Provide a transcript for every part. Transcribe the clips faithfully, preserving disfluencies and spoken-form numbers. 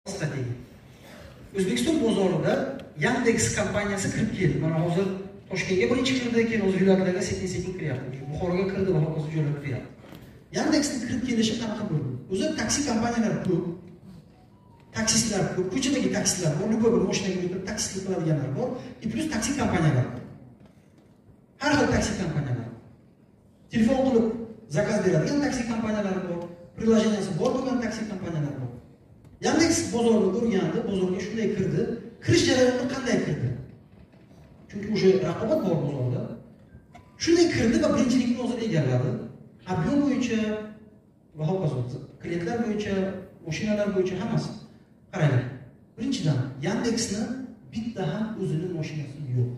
strategiya. O'zbekiston bozorida Yandex kompaniyasi kirib keldi. Mana hozir Toshkentga birinchi kirdi, keyin o'z viloyatlarga sekin-sekin kiryapti. Buxoroga kirdi va hokazo joylarga kiryapti. Yandexning kirib kelishi qanaqa bo'ldi? O'zi taksi kompaniyalari ko'p. Taksistlar ko'p, ko'chadagi taksilar bor, любой bir mashinaga o'tirib taksistlik qiladiganlar bor, и plus taksi kompaniyalari bor. Har xil taksi kompaniyalari. Telefon qilib zakaz beradigan taksi kompaniyalari bor, приложениесі bor bo'lgan taksi kompaniyalari bor. Yandex bozorni o'rgandi, bozorga shunday kirdi. Kirish jarayonida qanday kirdi? Chunki o'sha raqobat bor bozorda. Shunday kirdi va birinchilikni o'zida egalladi. Ob'em bo'yicha va hokazo, klientlar bo'yicha, mashinalar bo'yicha hammasi. Qarang. Birinchidan, Yandexni bitta ham o'zining mashinasi yo'q.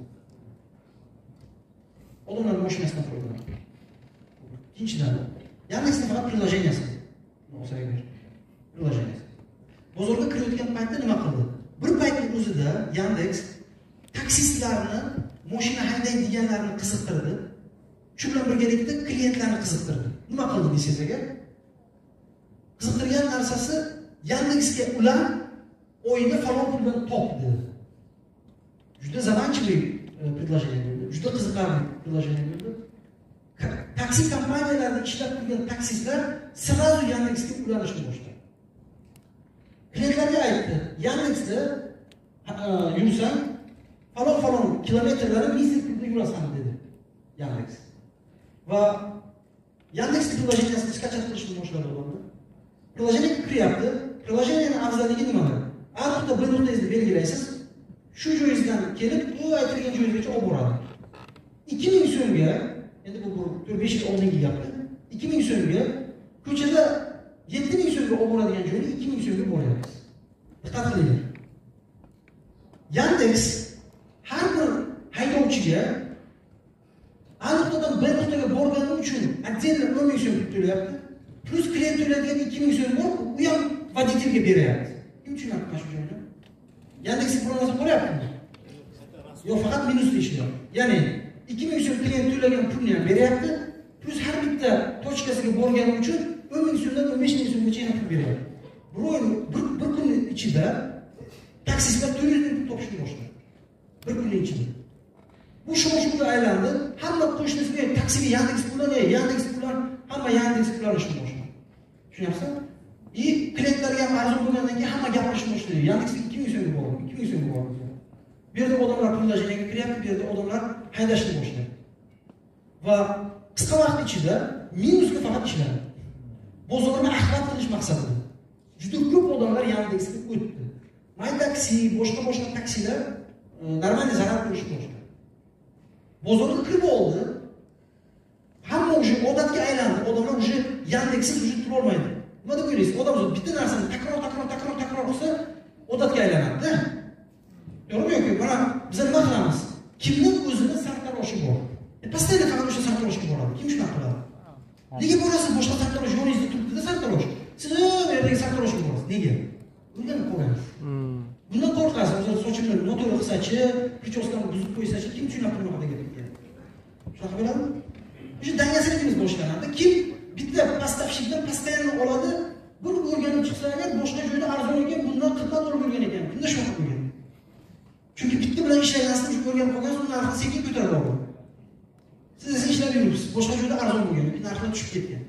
Odamlar mashinasidan foydalanadi. Ikkinchidan, Yandexning faqat приложениесі. O'saydir. Приложениесі. Bozorga kirayotgan paytda nima qildi? Bir paytning o'zida Yandex taksistlarni, mashina haydaydiganlarni qiziqtirdi. Shu bilan birgalikda klientlarni qiziqtirdi. Nima qildi desangiz agar? Qiziqtirgan narsasi Yandexga ular o'yini falon puldan topdi. Juda zamanchilik предложение bo'ldi. Juda qiziqarli предложение bo'ldi. Taksi kompaniyalarida ishlab turgan taksistlar sразу Yandexga ulanishni boshladi. Klientlarga aytdi, Yandexda yursang, falon-falon kilometrlarni ming sekundda yurasan dedi Yandex. Va Yandex приложениесini skachat qilishni boshladi odamlar. Приложение kiryapti. Приложениеning afzalligi nimada? A nuqta B nuqtangizni belgilaysiz. Shu joyingizdan kelib, u aytilgan joyingizgacha olib boradi. ikki ming so'mga, endi bu to'rt besh yil oldingi gapda, ikki ming so'mga ko'chada yetti ming so'mga olib boradigan joyni ikki ming so'mga boryapsiz. Diqqat qilinglar. Yandex har bir haydovchiga A nuqtadan B nuqtaga borgani uchun отдельно o'n ming so'm to'layapti. Plus klient to'laydigan ikki ming so'm bor, u ham voditelga beryapti. Kim tushunadi mana shu joyni? Yandex biror narsa qo'yaptimi? Yo'q, faqat minusda ishlayapti. Ya'ni ikki ming so'm klient to'lagan pulni ham beryapti, plus har bitta tochkasiga borgani uchun o'n ming so'mdan o'n besh ming so'mgacha ham pul beryapti. Bir oy, bir, bir kun ichida taksistlar to'rt yuz ming pul topishni boshladi. Bir kun ichida. Bu shov-shuvga aylandi. Hamma qo'shnisiga taksiga Yandex pullar, Yandex pullar, hamma Yandex pullar ishni boshladi. Tushunyapsizmi? И klientlarga ham arzon bo'lgandan keyin hamma gapirishni boshladi. Yandex ikki ming so'mga bordi, ikki ming so'mga bordi. Bu yerda odamlar приложениеga kiryapti, bu yerda odamlar haydashni boshladi. Va qisqa vaqt ichida minusga faqat ishladi. Bozorni axlat qilish maqsadida. Juda ko'p odamlar Yandexga o'tdi. My taksi, boshqa-boshqa taksilar normalniy zarar ko'rishni boshladi. Bozorga kirib oldi. Hamma o'sha odatga aylandi. Odamlar o'sha Yandexsiz o'sha tura olmaydi. Nima deb o'ylaysiz? Odam bitta narsani takror, takror, takror, takror qilsa, odatga aylanadi-da. To'g'rimi yoki? Mana biz nima qilamiz? Kimning o'zini sartaroshi bor? E, Postoyda faqat o'sha sartaroshga boradi. Kim shunaqa qiladi? Nega borasiz boshqa sartarosh yo'lingizda turibdi-da sartarosh? Siz u yerdagi sartaroshga borasiz. Nega? Bundan qo'rqasiz. Bundan qo'rqasiz. O'zing sochimni noto'g'ri qilsa-chi, prichoskani buzib qo'ysa-chi, kim tushunadi bunaqa degan ekan. Shunaqa bo'ladimi? O'sha dangasligimiz boshlanadi. Kim bitta поставщикdan постоянно oladi, buni o'rganib chiqsa agar boshqa joyda arzon ekan, bundan qimmat olib yurgan ekan. Bunda shunaqa bo'lgan. Chunki bitta bilan ishlagansiz, shu o'rganib qolgansiz, uni narxini sekin ko'tarib oladi. Siz esa ishlab yuribsiz, boshqa joyda arzon bo'lgan, narxlar tushib ketgan.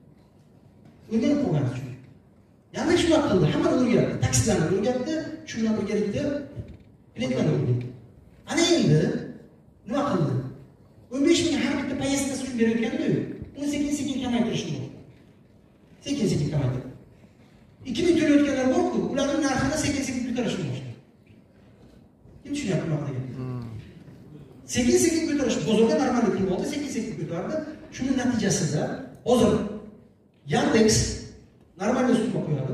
O'rganib qolgansiz chunki. Yandex shunaqa qildi, hammani o'rgatdi, taksilarni o'rgatdi, shu bilan birgalikda klientlarni o'rgatdi. Ana endi nima qildi? o'n besh ming har bitta poyezdkasi uchun berayotganda, uni sekin-sekin kamaytirishni boshladi. Sekin-sekin kamaytirdi. ikki ming to'layotganlar bor-ku, ularning narxini sekin-sekin ko'tarishni boshladi. Kim tushunyapti bunaqa deganni? Sekin-sekin ko'tarish, bozorga normallik qilib oldi, sekin-sekin ko'tardi. Shuning natijasida hozir Yandex normalniy ustma qo'yadi.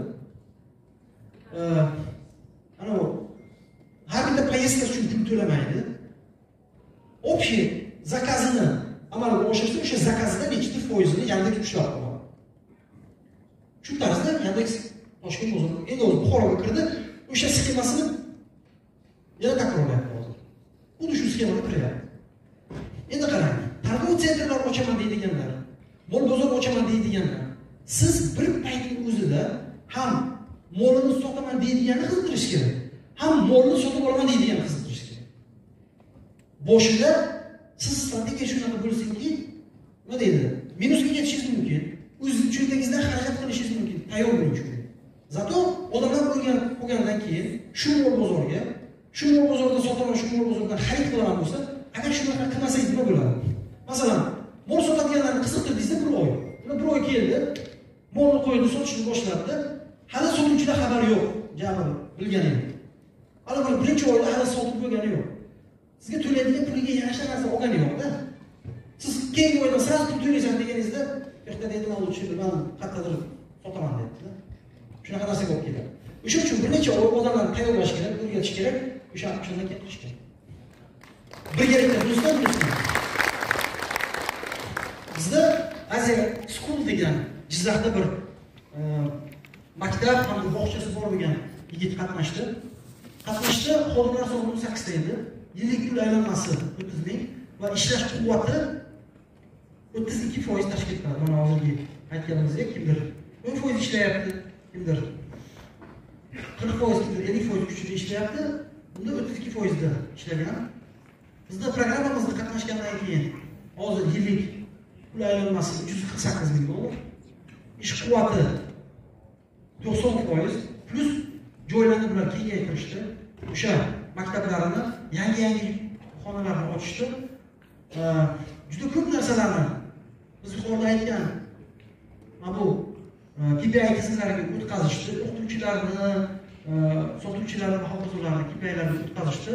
Ana bu har bitta poyezdka uchun pul to'lamaydi. Общий zakazini amalga oshirsa, o'sha zakazida nechta foizini Yandex ushlab qoladi. Shu tarzda Yandex Toshkent bozoriga endi o'zi Buxoroga kirdi, o'sha sxemasini yana takrorlayapti hozir. Xuddi shu sxemada kiryapti. Endi qarang, targ'ibot sentrlar ochaman deydiganlar, mol bozor ochaman deydiganlar, siz bir paytning o'zida ham molini sotaman deydigani qiziqtirish kerak. Ham molni sotib olaman deydigani qiziqtirish kerak. Boshida siz strategiya shunaqa bo'lsinki, nima deydi? Minusga ketishingiz mumkin. O'z cho'ntagingizdan xarajat qilishingiz mumkin. Tayyor bo'ling uchun. Zato odamlar o'rganib qolgandan keyin shu mol bozorga, shu mol bozorda sotaman, shu mol bozordan xarid qilaman bo'lsa, agar shunaqa qilmasangiz nima bo'ladi? Masalan, mol sotadiganlarni qiziqtirdingizda bir oy. Ular bir oy keldi, molni qo'ydi, sotishni boshladi. Hali sotuvchilar xabari yo'q, jami bilgani yo'q. Hali bir birinchi oyda hali sotib bo'lgani yo'q. Sizga to'laydigan puliga yarasha narsa olgani yo'q-da. Siz keyingi oyda sirasi pul to'laysan deganingizda, "Yo'qda deydi, men uchun men qayerdadir sotaman" dedi. Shunaqa narsa bo'lib keladi. O'sha uchun bir necha oy odamlarni tayyorlash kerak, o'rgatish kerak, o'sha shundan keyin qilish kerak. Birgalikda do'stlar, do'stlar. Bizda Aziya School degan Jizzaxda bir maktab hamda bog'chasi bor bo'lgan yigit qatnashdi. Qatnashdi, xodimlar soni o'n sakkizta edi. Yillik pul aylanmasi o'ttiz ming va ishlash quvvati o'ttiz ikki foiz tashkil qiladi. Mana hozirgi aytganimizdek kimdir o'n foiz ishlayapti, kimdir qirq foiz, kimdir ellik foiz kuchli ishlayapti. Bunda o'ttiz ikki foiz da ishlagan. Bizda programmamizda qatnashgandan keyin hozir yillik pul aylanmasi uch yuz qirq sakkiz ming dollar. Ish quvvati to'qson foiz plus joylarni bilan kengaytirishdi. O'sha maktablarini, yangi-yangi xonalarni ochishdi. Juda ko'p narsalarni biz yuqorida aytgan bu K P I tizimlariga o'tkazishdi. O'qituvchilarni, sotuvchilarni va hokazolarni K P I'larga o'tkazishdi.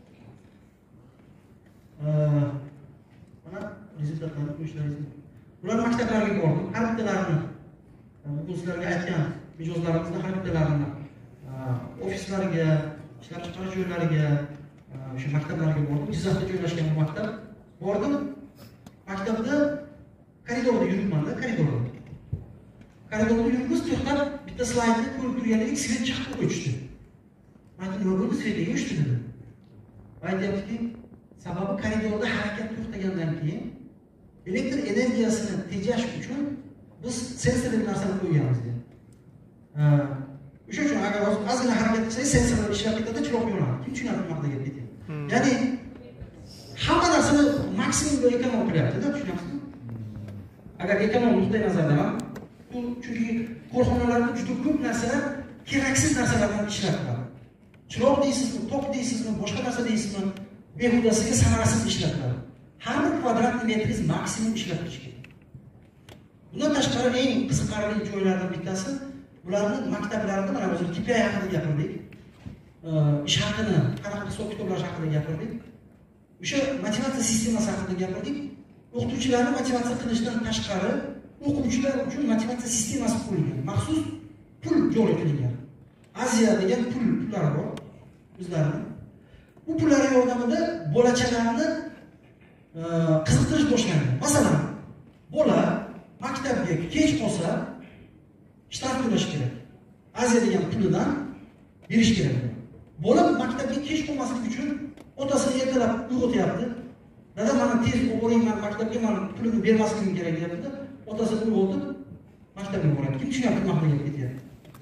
Mana rezultatlarni qo'yishlaringiz. Ular maktablarga bordi. Har bittalarini o'quvchilarga aytgan mijozlarimizning har bittalarini ofislariga, ishlab chiqarish joylariga, o'sha maktablarga bordim. Jizzaxda joylashgan bu maktab. Bordim. Maktabda koridorda yuribman-da, koridorda. Koridorda yuribmiz, to'xtab bitta slaydni ko'rib turgandik, svet chiqib qo'yishdi. Men nima bo'ldi, svetga o'chdi dedi. Aytayaptiki, sababi koridorda harakat to'xtagandan keyin elektr energiyasini tejash uchun biz sensorli narsani qo'yganmiz dedi. O'sha uchun agar ozgina harakat qilsangiz, sensorlar ishlab ketadi, chiroq yonadi. Kim tushunadi bu haqida gap ketyapti. Ya'ni hamma narsani maksimumga ekonom qilyapti-da, tushunyapsizmi? Agar ekonom nuqtai nazardan, bu chunki korxonalarda juda ko'p narsalar keraksiz narsalardan ishlatiladi. Chiroq deysizmi, tok deysizmi, boshqa narsa deysizmi, behudasiga samarasiz ishlatiladi. Har bir kvadrat metringiz maksimum ishlatish kerak. Bundan tashqari eng qiziqarli joylardan bittasi bularni maktablarida mana o'zi K P I haqida gapirdik. Ish haqini, qanaqa hisob kitoblash haqida gapirdik. O'sha motivatsiya sistemasi haqida gapirdik. O'qituvchilarni motivatsiya qilishdan tashqari o'quvchilar uchun motivatsiya sistemasi qo'yilgan. Maxsus pul joriy qilingan. Aziya degan pul pullari bor bizlarning. Bu pullar yordamida bolachalarni qiziqtirish boshlangan. Masalan, bola maktabga kech qolsa shtat to'lash kerak. Aziya degan pulidan berish kerak. Bola maktabga kech qolmaslik uchun otasini ertalab uyg'otyapti. Dada, mana tez o'g'ling men maktabga men pulini bermasligim kerak deyapti. Otasi uyg'otib maktabga boradi. Kim tushunyapti nima qilib ketyapti?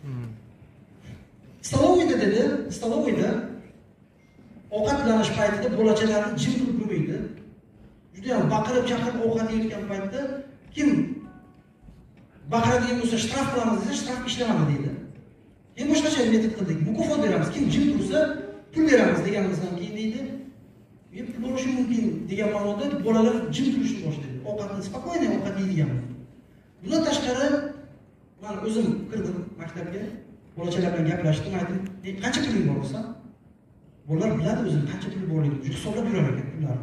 Stoloviyda dedi, stoloviyda ovqatlanish paytida bolachalarni jim qilib qo'ymaydi. Juda ham baqirib chaqirib ovqat yeyotgan paytda kim baqiradigan bo'lsa shtraf qilamiz desa, shtraf ishlamadi deydi. Keyin boshqacha metod qildik. Mukofot beramiz. Kim jim tursa pul beramiz deganimizdan keyin deydi. Men pul bo'lishi mumkin degan ma'noda bolalar jim turishni boshlaydi. Ovqatni spokойно ovqat yeydigan. Bundan tashqari men o'zim kirdim maktabga, bolachalar bilan gaplashdim, aytdim, "Qancha puling bor bo'lsa?" Bolalar biladi o'zim qancha pul borligini, shu hisoblab yurar ekan pullarni.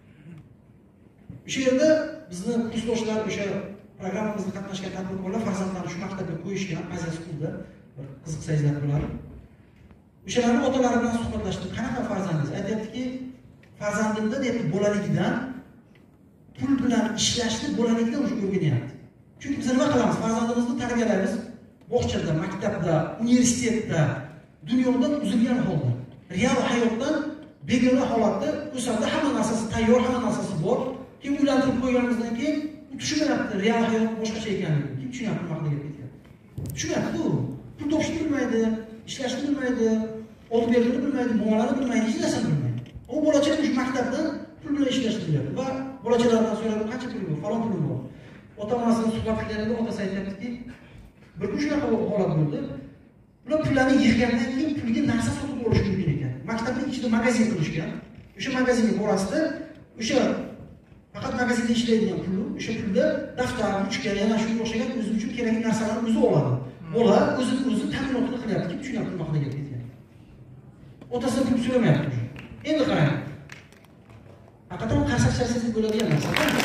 O'sha yerda bizni kursdoshlar, o'sha programmamizda qatnashgan tadbirkorlar farzandlarini shu maktabga qo'yishgan, Aziya Schoolda bir qiziqsangizlar bo'ladi. O'shalarning otalari bilan suhbatlashdim. Qanaqa farzandingiz? Aytayaptiki, farzandimda deyapti, bolaligidan pul bilan ishlashni bolaligidan o'sha o'rganyapti. Chunki biz nima qilamiz? Farzandimizni tarbiyalaymiz. Bog'chada, maktabda, universitetda, dunyodan uzilgan holda, real hayotdan begona holatda o'sadi, hamma narsasi tayyor, hamma narsasi bor. Kim uylantirib qo'yganimizdan keyin u tushunmayapti, real hayot boshqacha ekanligini. Kim tushunyapti nima qilib ketyapti? Tushunyapti-ku. pul topishni bilmaydi, ishlashni bilmaydi, olib berishni bilmaydi, muomalani bilmaydi, hech narsani bilmaydi. U bolachalar shu maktabdan pul bilan ishlashni biladi va bolachalardan so'radi, qancha pul bor, falon pul bor. Ota-onasining suhbatlarida otasi aytadiki, bir kun shunaqa holat bo'ldi. Bular pullarni yig'gandan keyin pulga narsa sotib olish mumkin ekan. Maktabning ichida magazin qilishgan. O'sha magazinga borasida, o'sha faqat magazinda ishlaydigan pul, o'sha pulda daftar, ruchka, yana shunga o'xshagan o'zi uchun kerakli narsalarni o'zi oladi. Bola o'zini o'zi ta'minotini qilyapti, kim tushunyapti nima qilgan ketgan. Otasidan pul so'ramayapti. Endi qarang. Haqiqatan qarsak-charsaklik bo'ladigan narsa.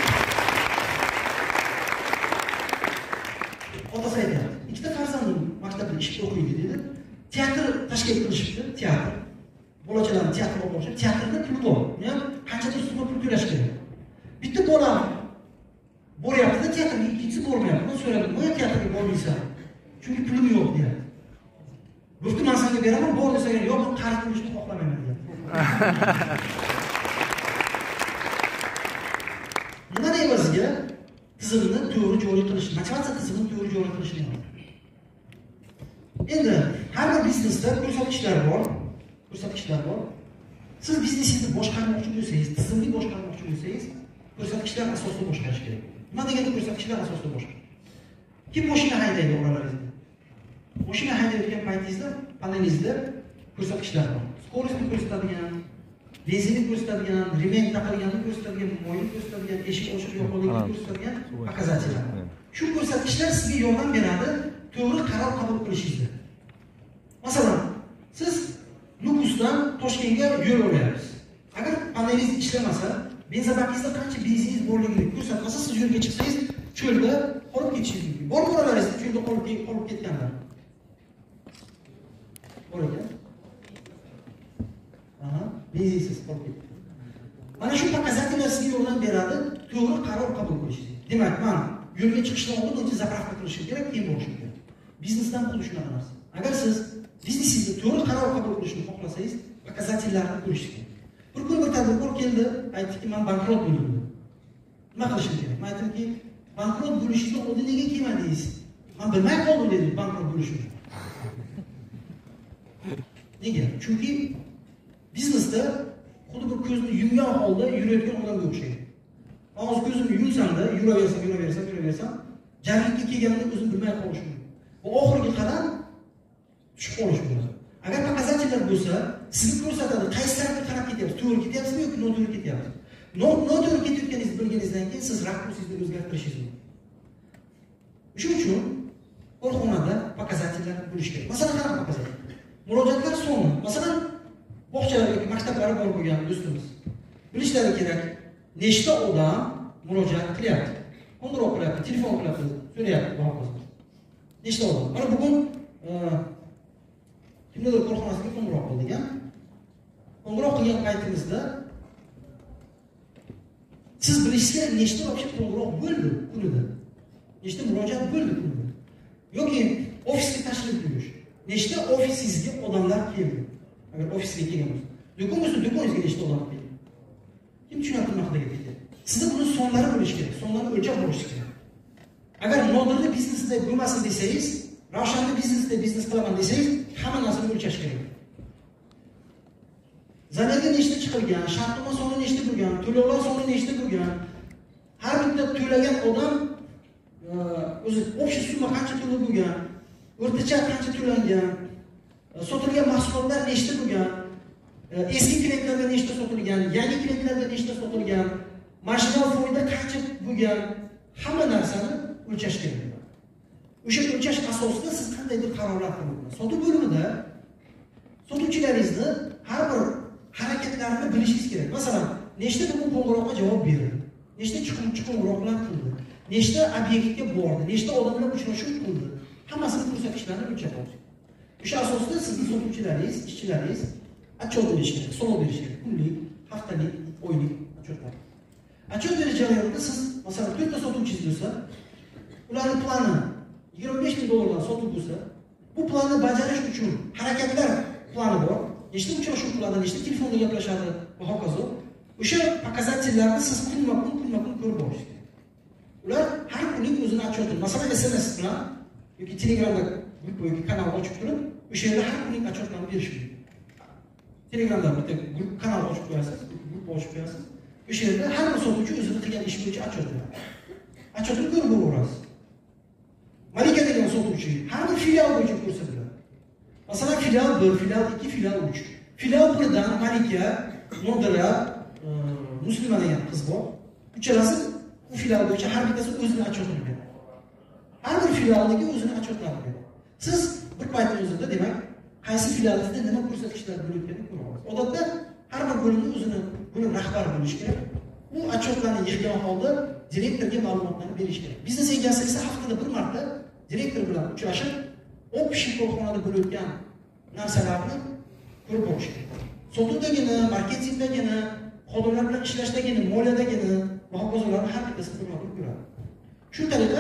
Otasi aytadi, ikkita farzandim maktabda ishga o'qiydi dedi. Teatr tashkil qilishibdi, teatr. Bolachalarni teatrga olib borishadi. Teatrda pul bor. Men qanchadir summa pul to'lash kerak. Bitta bola boryapti, teatrga ikkinchisi bormayapti. Men so'radim, "Nega teatrga bormaysan?" Chunki pulim yo'q deyapti. "Bo'pti, men senga beraman, bor" desa, "Yo'q, men qarz to'lashni xohlamayman" deyapti. Nima evaziga tizimni to'g'ri joriy qilish, motivatsiya tizimini to'g'ri joriy qilishni. Endi har bir biznesda ko'rsatkichlar bor, ko'rsatkichlar bor. Siz biznesingizni boshqarmoqchi bo'lsangiz, tizimli boshqarmoqchi bo'lsangiz, ko'rsatkichlar asosida boshqarish kerak. Nima degani ko'rsatkichlar asosida boshqarish? Kim mashina haydaydi oralaringizda? Mashina haydayotgan paytingizda panelingizda ko'rsatkichlar bor. Skoroustni ko'rsatadigan, benzinni ko'rsatadigan, remень taqilganini ko'rsatadigan, moyni ko'rsatadigan, eshik ochiq yo'qligini ko'rsatadigan показателlar. Shu ko'rsatkichlar sizga yordam beradi to'g'ri qaror qabul qilishingizda. Masalan, siz Nukusdan Toshkentga yo'l olyapsiz. Agar panelingiz ishlamasa, benzabakingizda qancha benziningiz borligini ko'rsatmasa, siz yo'lga chiqsangiz, cho'lda qolib ketishingiz mumkin. Bor bolalaringiz cho'lda qolib qolib ketganlar. Bor ekan. Aha, benzinsiz qolib ketdi. Mana shu показателlar sizga yordam beradi to'g'ri qaror qabul qilishingizga. Demak, men yo'lga chiqishdan oldin birinchi zapravka qilishim kerak, keyin borishim kerak. Biznesdan xuddi shunaqa narsa. Agar siz biznesingizda to'g'ri qaror qabul qilishni xohlasangiz, показателlarni ko'rish kerak. Bir kun bir tadbirkor keldi, aytdiki, "Men bankrot bo'ldim" dedi. Nima qilishim kerak? Men aytdimki, "Bankrot bo'lishingizdan oldin nega kelmadingiz?" "Men bilmay qoldim" dedi, bankrot bo'lishim. Nega? Chunki biznesda xuddi bir ko'zni yumgan holda yurayotgan odamga o'xshaydi. Hozir ko'zimni yumsam-da, yuraversam, yuraversam, yuraversam, jarlikka kelganimda o'zim bilmay qolishim mumkin. Bu oxirgi qadam tushib qolish bo'ladi. Agar показателlar bo'lsa, sizni ko'rsatadi, qaysi tarafga qarab ketyapsiz, to'g'ri ketyapsizmi yoki noto'g'ri ketyapsiz. Noto'g'ri ketayotganingizni bilganingizdan keyin siz rakursingizni o'zgartirishingiz mumkin. Shuning uchun korxonada показателlarni bo'lish kerak. Masalan, qanaqa показателlar? Murojaatlar soni. Masalan, bog'chalarga, maktablari bor bo'lgan do'stimiz bilishlari kerak, nechta odam murojaat qilyapti, qo'ng'iroq qilyapti, telefon qilyapti, so'rayapti hokazo. Nechta odam? Mana bugun kimnidir korxonasiga qo'ng'iroq qildik a? Qo'ng'iroq qilgan paytimizda siz bilishingizga nechta вообще qo'ng'iroq bo'ldi kunida? Nechta murojaat bo'ldi kunida? Yoki ofisga tashrif buyurish. Nechta ofisingizga odamlar keldi? Agar ofisga kelgan bo'lsa, do'kon bo'lsa, do'koningizga nechta odam keldi? Kim tushunadi nima qilyapti? Sizda buni sonlari bo'lish kerak, sonlarni o'lchab bo'lish kerak. Agar nodirni biznesda bo'lmasin desangiz, ravshanli biznesda biznes qilaman desangiz, hamma narsani o'lchash kerak. Zararga nechta chiqilgan, shartnoma soni nechta bo'lgan, to'lovlar soni nechta bo'lgan, har bitta to'lagan odam o'zi общий summa qancha to'lab bo'lgan, o'rtacha qancha to'langan, sotilgan mahsulotlar nechta bo'lgan, eski klientlarga nechta sotilgan, yangi klientlarga nechta sotilgan, marjinal foyda qancha bo'lgan, hamma narsani o'lchash kerak. O'sha o'lchash asosida siz qandaydir qarorlar qabul qilasiz. Sotuv bo'limida sotuvchilaringizni har bir harakatlarini bilishingiz kerak. Masalan, nechta bugun qo'ng'iroqqa javob berdi, nechta qo'ng'iroqlar qildi, nechta obyektga bordi, nechta odamlar uchrashuv qildi, hammasini ko'rsatkichlarini o'lchab olasiz. O'sha asosida sizning sotuvchilaringiz, ishchilaringiz отчет berish kerak, hisob berish kerak, kunlik, haftalik, oylik отчетlar. Отчет berish jarayonida siz, masalan, to'rtta sotuvchingiz bo'lsa, ularning plani yigirma besh ming dollardan sotuv bo'lsa, bu planni bajarish uchun harakatlar plani bor. Nechta uchrashuv qiladi, nechta telefonda gaplashadi va hokazo. O'sha показательlarni siz kunma-kun, kunma-kun ko'rib borishingiz kerak. Ular har kunlik o'zini отчетini, masalan, S M S bilan yoki Telegramda grup kanal ochib turib, o'sha yerda har kunlik отчетlarni berish mumkin. Telegramda bitta grup kanal ochib qo'yasiz, grup ochib qo'yasiz. O'sha yerda har bir sotuvchi o'zining qilgan ishi bo'yicha отчет beradi. Отчетni ko'rib boraverasiz. Malika degan sotuvchi har bir filial bo'yicha ko'rsatiladi. Masalan, filial bir, filial ikki, filial uch. Filial birdan Malika, Nodira, Muslima degan qiz bor. Uchalasi bu filial bo'yicha har bittasi o'zining отчетini beradi. Har bir filialdagi o'zining отчетlarini beradi. Siz bir paytning o'zida, demak, qaysi filialingizda nima ko'rsatkichlar bo'layotganini ko'ra olasiz. Odatda har bir bo'limni o'zining bo'lim rahbari bo'lishi kerak. Bu отчетlarni yig'gan holda direktorga ma'lumotlarni berish kerak. Biznes egasi esa haftada bir marta direktor bilan uchrashib, общий korxonada bo'layotgan narsalarni ko'rib borish kerak. Sotuvdagini, marketingdagini, xodimlar bilan ishlashdagini, moliyadagini va hokazolarni har bittasini ko'rib ko'radi. Shu tariqa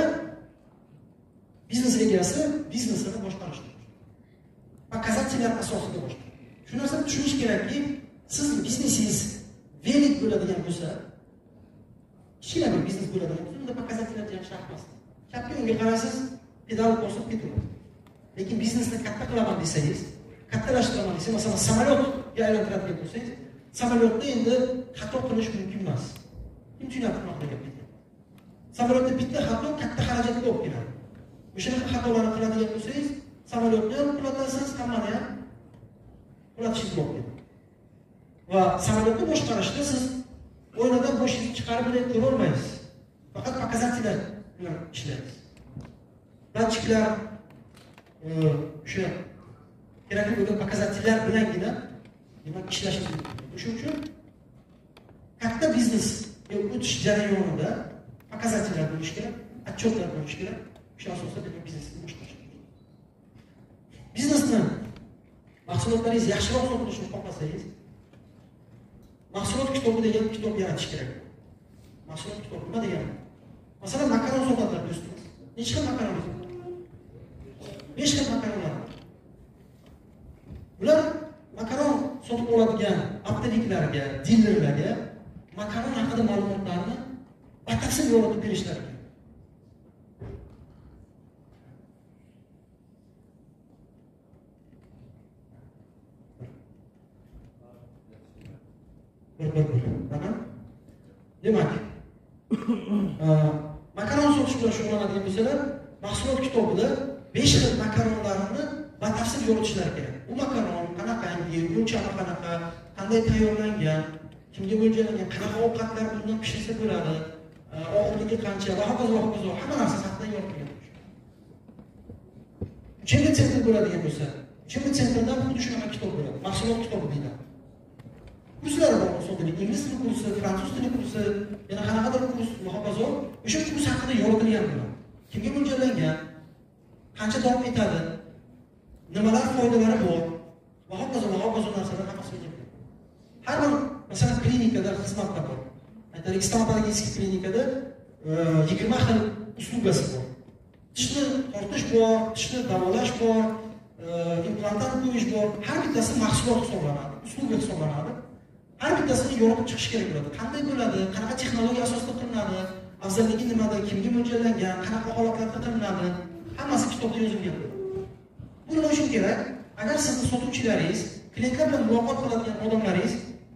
biznes egasi biznesini boshqarishni показателlar asosida boshqaradi. Shu narsani tushunish kerakki, siz biznesingiz velik bo'ladigan bo'lsa, kichkina bir biznes bo'ladigan bo'lsa, unda показателlar yaxshi emas. Katta yo'lga qarasiz, pedal bosib ketaveradi. Lekin biznesni katta qilaman desangiz, kattalashtiraman desangiz, masalan, samolyotga aylantiradigan bo'lsangiz, samolyotda endi xato qilish mumkin emas. Kim tushunadi bunaqa gapni? Samolyotda bitta xato katta xarajatga olib keladi. O'shaning xatolarni qiladigan bo'lsangiz, samolyotni ham qulatasiz, hammani ham qulatishingiz mumkin. Va samolyotni boshqarishda siz o'ynadan boshingizni chiqarib bile ko'ra olmaysiz. Faqat показателlar bilan ishlaysiz. Datchiklar o'sha kerakli bo'lgan показателlar bilangina demak ishlashingiz mumkin. Shuning uchun katta biznesga o'tish jarayonida показателlar bo'lishi kerak, отчетlar bo'lishi kerak. O'sha asosda demak biznesni boshqarish kerak. Biznesni mahsulotlaringiz yaxshiroq sotilishini xohlasangiz, mahsulot kitobi degan kitob yaratish kerak. Mahsulot kitobi nima degani? Masalan, makaron sotadilar do'stlar. Necha xil makaron bor? besh xil makaronlar. Bular makaron sotib oladigan apteliklarga, dilerlarga makaron haqida ma'lumotlarni batafsil yoritib berishlari kerak. Demak, makaron sotish bilan shug'ullanadigan bo'lsalar, mahsulot kitobida besh xil makaronlarni batafsil yo'ritishlari kerak. Bu makaron qanaqangi, o'lchami qanaqa, qanday tayyorlangan, kimga mo'ljallangan, qanaqa ovqatlar bundan pishirsa bo'ladi, og'irligi qancha va hokazo va hokazo hamma narsa haqida yoritilgan. Uchinchi sentr bo'ladigan bo'lsa, uchinchi sentrdan xuddi shunaqa kitob bo'ladi. Mahsulot kitobi deyiladi. Kurslar bor, masalan, ingliz tili kursi, fransuz tili kursi, yana qanaqadir kurs va hokazo, o'sha kurs haqida yoritilgan bo'ladi. Kimga mo'ljallangan, qancha davom etadi, nimalar foydalari bor va hokazo va hokazo narsalar hammasi yozilgan. Har bir masalan klinikada xizmatlar bor. Aytaylik, stomatologik klinikada yigirma xil uslubasi bor. Tishni tortish bor, tishni davolash bor, implantat qo'yish bor. Har bittasi mahsulot hisoblanadi, uslub hisoblanadi. Har bittasini yoritib chiqish kerak bo'ladi. Qanday bo'ladi, qanaqa texnologiya asosida qilinadi, afzalligi nimada, kimga mo'ljallangan, qanaqa holatlarda qilinadi, hammasi kitobda yozilgan. Bu nima uchun kerak? Agar sizning sotuvchilaringiz, klientlar bilan muloqot qiladigan odamlaringiz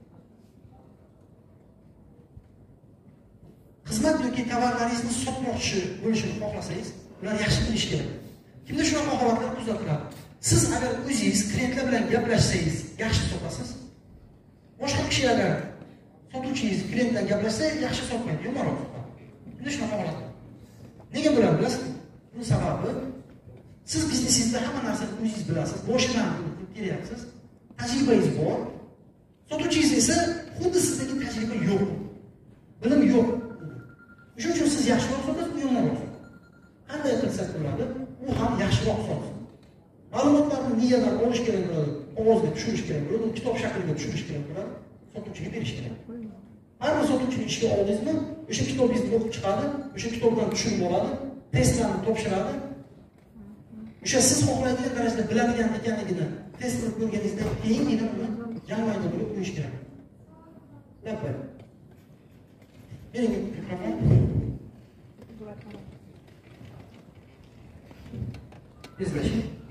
xizmat yoki tovarlaringizni sotmoqchi bo'lishini xohlasangiz, ular yaxshi bilish kerak. Kimda shunaqa holatlar kuzatiladi? Siz agar o'zingiz klientlar bilan gaplashsangiz, yaxshi sotasiz. Boshqa kishi agar sotuvchingiz klient bilan gaplashsa, yaxshi sotmaydi, yomonroq sotadi. Bunda shunaqa holat bor. Nega bo'ladi bilasizmi? Buning sababi siz biznesingizda hamma narsani o'zingiz bilasiz, boshidan qilib kelyapsiz, tajribangiz bor. Sotuvchingiz esa xuddi sizdagi tajriba yo'q, bilim yo'q. Shuning uchun siz yaxshiroq sotasiz, u yomonroq sotadi. Qanday qilsak bo'ladi, u ham yaxshiroq sotadi. Ma'lumotlarni niyadan olish kerak bo'ladi, ovozga tushirish kerak bo'ladi, kitob shaklida tushirish kerak bo'ladi, sotuvchiga berish kerak. Har bir sotuvchini ishga oldingizmi, o'sha kitobingizni o'qib chiqadi, o'sha kitobdan tushunib oladi, testlarni topshiradi. O'sha siz xohlaydigan darajada biladigan ekanligini test qilib ko'rganingizdan keyingina uni jamlaydi bo'lib qo'yish kerak. Gaplar. Bering mikrofon. Izlashing.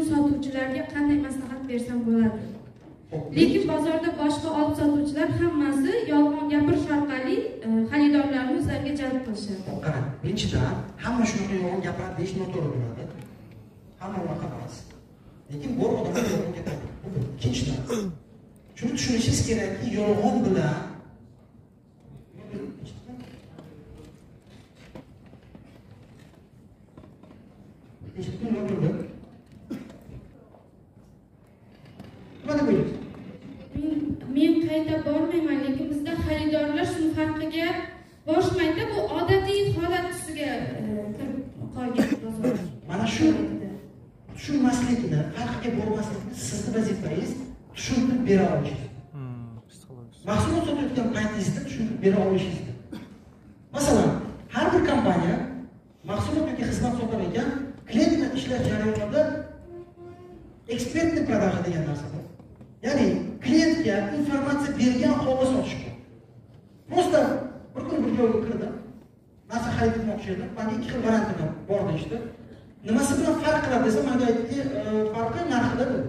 sotuvchilarga qanday maslahat bersam bo'ladi? Lekin bozorda boshqa olib sotuvchilar hammasi yolg'on gapirish orqali xaridorlarni o'zlariga jalb qilishadi. Qarang, birinchidan hamma shunaqa yolg'on gapiradi deyish noto'g'ri bo'ladi. Hamma unaqa emas. Lekin bor odamlar yolg'on gapiradi. Ikkinchidan, shuni tushunishingiz kerakki, yolg'on bilan men qayta bormayman, lekin bizda xaridorlar shuni farqiga borishmaydi. Bu odatiy holatiga kirib qolgan bozor. Mana shu tushunmaslikni, farqiga bormaslikni sizni vazifangiz tushuntirib bera olishingiz. Mahsulot sotayotgan paytingizda tushuntirib bera olishingiz. Masalan, har bir kompaniya mahsulot yoki xizmat sotar ekan, klient bilan ishlash jarayonida ekspertni продажа degan narsa bor. Ya'ni klientga informatsiya bergan holda sotish kerak. Просто bir kun bir joyga kirdim. Narsa xarid qilmoqchi edim. Menga ikki xil variantlar bor deyishdi. Nimasi bilan farq qiladi desa, menga aytdiki, farqi narxida dedi.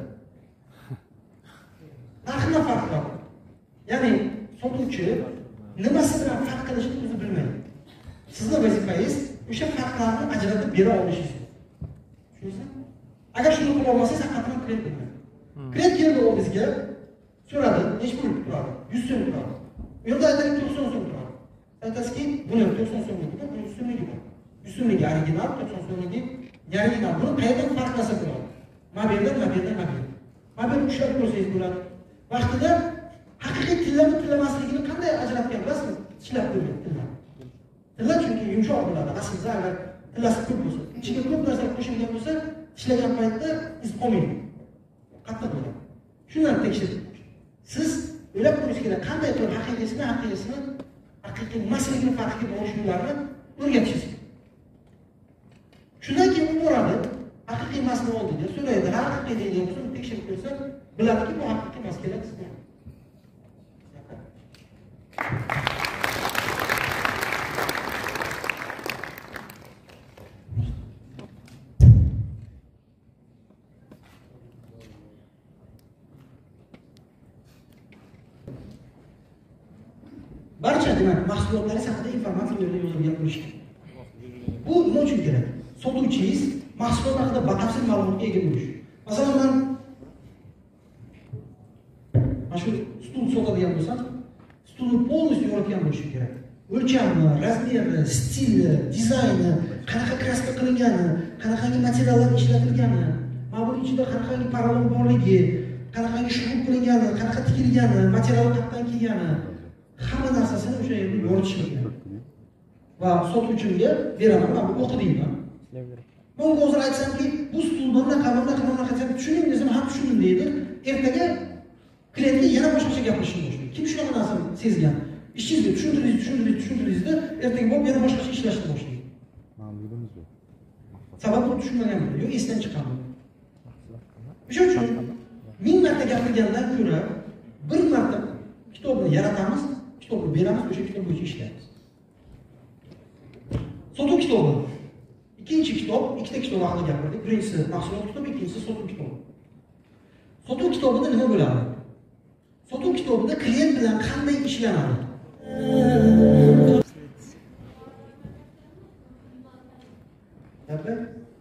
Narxidan farq qiladi. Ya'ni sotuvchi nimasi bilan farq qilishini o'zi bilmaydi. Sizning vazifangiz o'sha farqlarni ajratib bera olishingiz. Tushundingizmi? Agar shuni qila olmasangiz, haqiqatan klient bo'lmaydi. Klient keldi bizga, so'radi, necha pul turadi? yuz so'm turadi. U yerda aytaylik to'qson so'm turadi. Aytasizki, buni to'qson so'mligi bor, buni yuz so'mligi bor. yuz so'mligi original, to'qson so'mligi original. Buni qayerdan farqlasa bo'ladi? Mobildan, mobildan, mobildan. Mobil ushlab ko'rsangiz bo'ladi. Vaqtida haqiqiy tillarni tillamasligini qanday ajratgan bilasizmi? Ishlab ko'rgan tillar. Tillar chunki yumshoq bo'ladi. Aslida agar tillasi ko'p bo'lsa, ichiga ko'p narsa qo'shilgan bo'lsa, ishlagan paytda iz qolmaydi. Qattiq bo'ladi. Shundan tekshirib. Siz o'ylab ko'rish kerak, qanday qilib haqiqiysini, haqiqiysini, haqiqiy emasligini farqiga borish yo'llarini o'rgatishingiz kerak. Shundan keyin u boradi, haqiqiy emasni oldiga so'raydi, har haqiqiy deydigan bo'lsa, tekshirib ko'rsa, biladiki, bu haqiqiy emas keladi sizga. Barcha demak mahsulotlaringiz haqida informatsiya berib yozilgan bo'lishi kerak. Bu nima uchun kerak? Sotuvchingiz mahsulot haqida batafsil ma'lumotga ega bo'lishi. Masalan, men mana shu stul sotadigan bo'lsam, stulni полностью yoritgan bo'lishi kerak. O'lchami, razmeri, stili, dizayni, qanaqa kraska qilingani, qanaqangi materiallar ishlatilgani, mana bu ichida qanaqangi paralon borligi, qanaqangi shug'ul qilingani, qanaqa tikilgani, material qayerdan kelgani, hamma narsasini o'sha yerda yoritish kerak. Va sotuvchimga beraman, men bu o'qidingman. Men unga hozir aytsamki, bu stul bunaqa, bunaqa, bunaqa deb tushuning desam, ham tushundim deydi. Ertaga klientga yana boshqacha gapirishni boshlaydi. Kim shunaqa narsani sezgan? Ishchingizga tushuntiringiz, tushuntiringiz, tushuntiringizda ertaga borib yana boshqacha ishlashni boshlaydi. Ma'lumotimiz yo'q. Sababi u tushunmaganmi yoki esdan chiqqanmi? O'sha uchun ming marta gapirgandan ko'ra bir marta kitobni yaratamiz, kitobni beramiz, o'sha kitob bo'yicha ishlaymiz. Sotuv kitobi. Ikkinchi kitob, ikkita kitob haqida gapirdik. Birinchisi mahsulot kitobi, ikkinchisi sotuv kitobi. Sotuv kitobida nima bo'ladi? Sotuv kitobida klient bilan qanday ishlanadi? Gapir.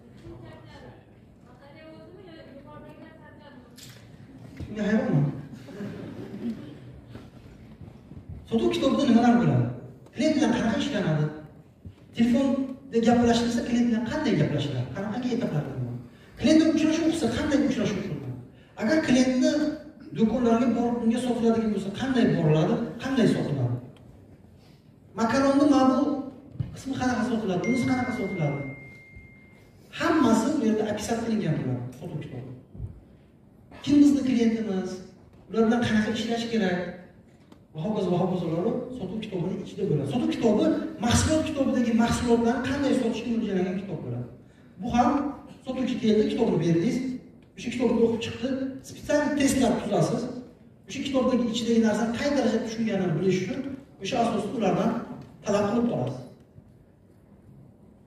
Bunga hayronman. Sotuv kitobida nimalar bo'ladi? Klient bilan qanaqa ishlanadi? Telefonda gaplashilsa, klient bilan qanday gaplashiladi? Qanaqangi etaplar bor? Klient bilan uchrashuv qilsa, qanday uchrashuv qilinadi? Agar klientni do'konlarga borib unga sotiladigan bo'lsa, qanday boriladi? Qanday sotiladi? Makaronni ma'lum qismi qanaqa sotiladi? Bunisi qanaqa sotiladi? Hammasi bu yerda aksar qilingan bo'ladi sotuv kitobi. Kim bizning klientimiz? Ular bilan qanaqa ishlash kerak? Va hokazo va hokazolar sotuv kitobining ichida bo'ladi. Sotuv kitobi mahsulot kitobidagi mahsulotlarni qanday sotishga mo'ljallangan kitob bo'ladi. Bu ham sotuvchi keldi, kitobni berdingiz, o'sha kitobni o'qib chiqdi, spetsial testlar tuzasiz. O'sha kitobdagi ichidagi narsani qay darajada tushunganini bilish uchun o'sha asosda ulardan talab qilib olasiz.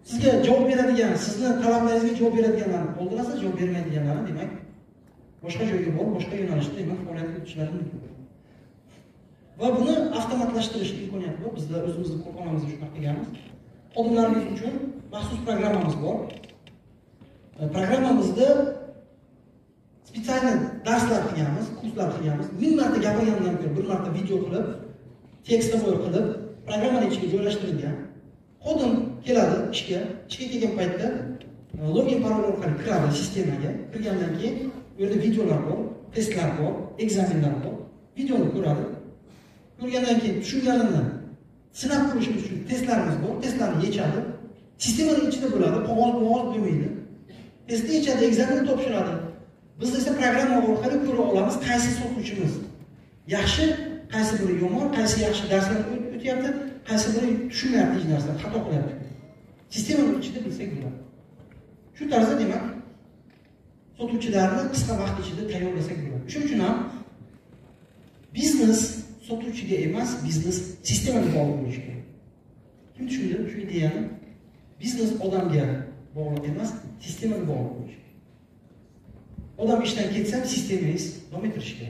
sizga javob beradigan, sizni talablaringizga javob beradiganlarni qoldirasiz, javob bermaydiganlarni demak boshqa joyga borib, boshqa yo'nalishda demak faoliyat yurishlari mumkin. Va buni avtomatlashtirish imkoniyati bor. Bizda o'zimizning korxonamizda shunaqa qilganmiz. Xodimlarimiz uchun maxsus programmamiz bor. Programmamizda spesial darslar qilganmiz, kurslar qilganmiz. ming marta gapirgandan ko'ra bir marta video qilib, tekstovoy qilib, programmaning ichiga joylashtirilgan. Xodim keladi ishga, ishga kelgan paytda login parol orqali kiradi sistemaga. Kirgandan keyin bu yerda videolar bor, testlar bor, ekzamenlar bor. Videoni ko'radi. Ko'rgandan keyin tushunganini sinab ko'rishimiz uchun testlarimiz bor. Testlarni yechadi. Sistemaning ichida bo'ladi, qog'oz-qog'oz bo'lmaydi. Testni yechadi, ekzamen topshiradi. Biz esa programma orqali ko'ra olamiz, qaysi sotuvchimiz yaxshi, qaysi biri yomon, qaysi yaxshi darslar o'tyapti, qaysi biri tushunmayapti hech narsa, xato qilyapti. Sistemaning ichida bilsak bo'ladi. Shu tarzda demak, sotuvchilarni qisqa vaqt ichida tayyorlasak bo'ladi. Shuning uchun ham biznes sotuvchiga emas, biznes sistemaga bog'liq bo'lishi kerak. Kim tushundi shu ideyani? Biznes odamga bog'liq emas, sistemaga bog'liq bo'lishi kerak. Odam ishdan ketsa, sistemangiz davom ettirish kerak.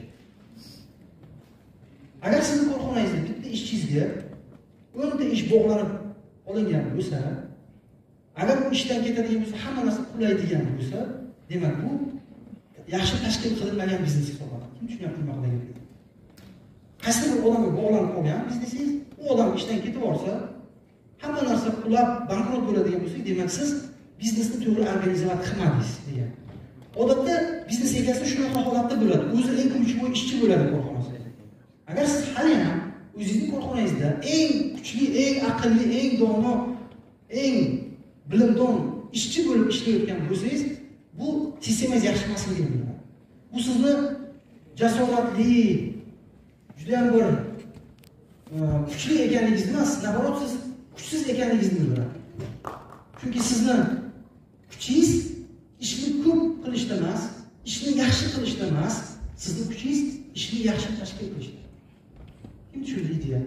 Agar sizning korxonangizda bitta ishchingizga o'nta ish bog'lanib olingan bo'lsa, agar bu ishdan ketadigan bo'lsa, hamma narsa qulaydigan bo'lsa, demak bu yaxshi tashkil qilinmagan biznes hisoblanadi. Kim tushunyapti nima deganimni? Qaysi bir odamga bog'lanib qolgan biznesingiz, u odam ishdan ketib olsa, hamma narsa qulab bankrot bo'ladigan bo'lsa, demak siz biznesni to'g'ri organizatsiya qilmadingiz degan. Odatda biznes egasi shunaqa holatda bo'ladi. O'zi eng kuchli ishchi bo'ladi korxonasida. Agar siz hali ham o'zingizning korxonangizda eng kuchli, eng aqlli, eng dono, eng bilimdon ishchi bo'lib ishlayotgan bo'lsangiz, bu sistemangiz yaxshi emasligini bildiradi. Bu sizni jasoratli, juda ham bir kuchli ekanligingizni emas, naborot siz kuchsiz ekanligingizni bildiradi. Chunki sizni kuchingiz ishni ko'p qilishda emas, ishni yaxshi qilishda emas, sizning kuchingiz ishni yaxshi tashkil qilishda. Kim tushundi ideya?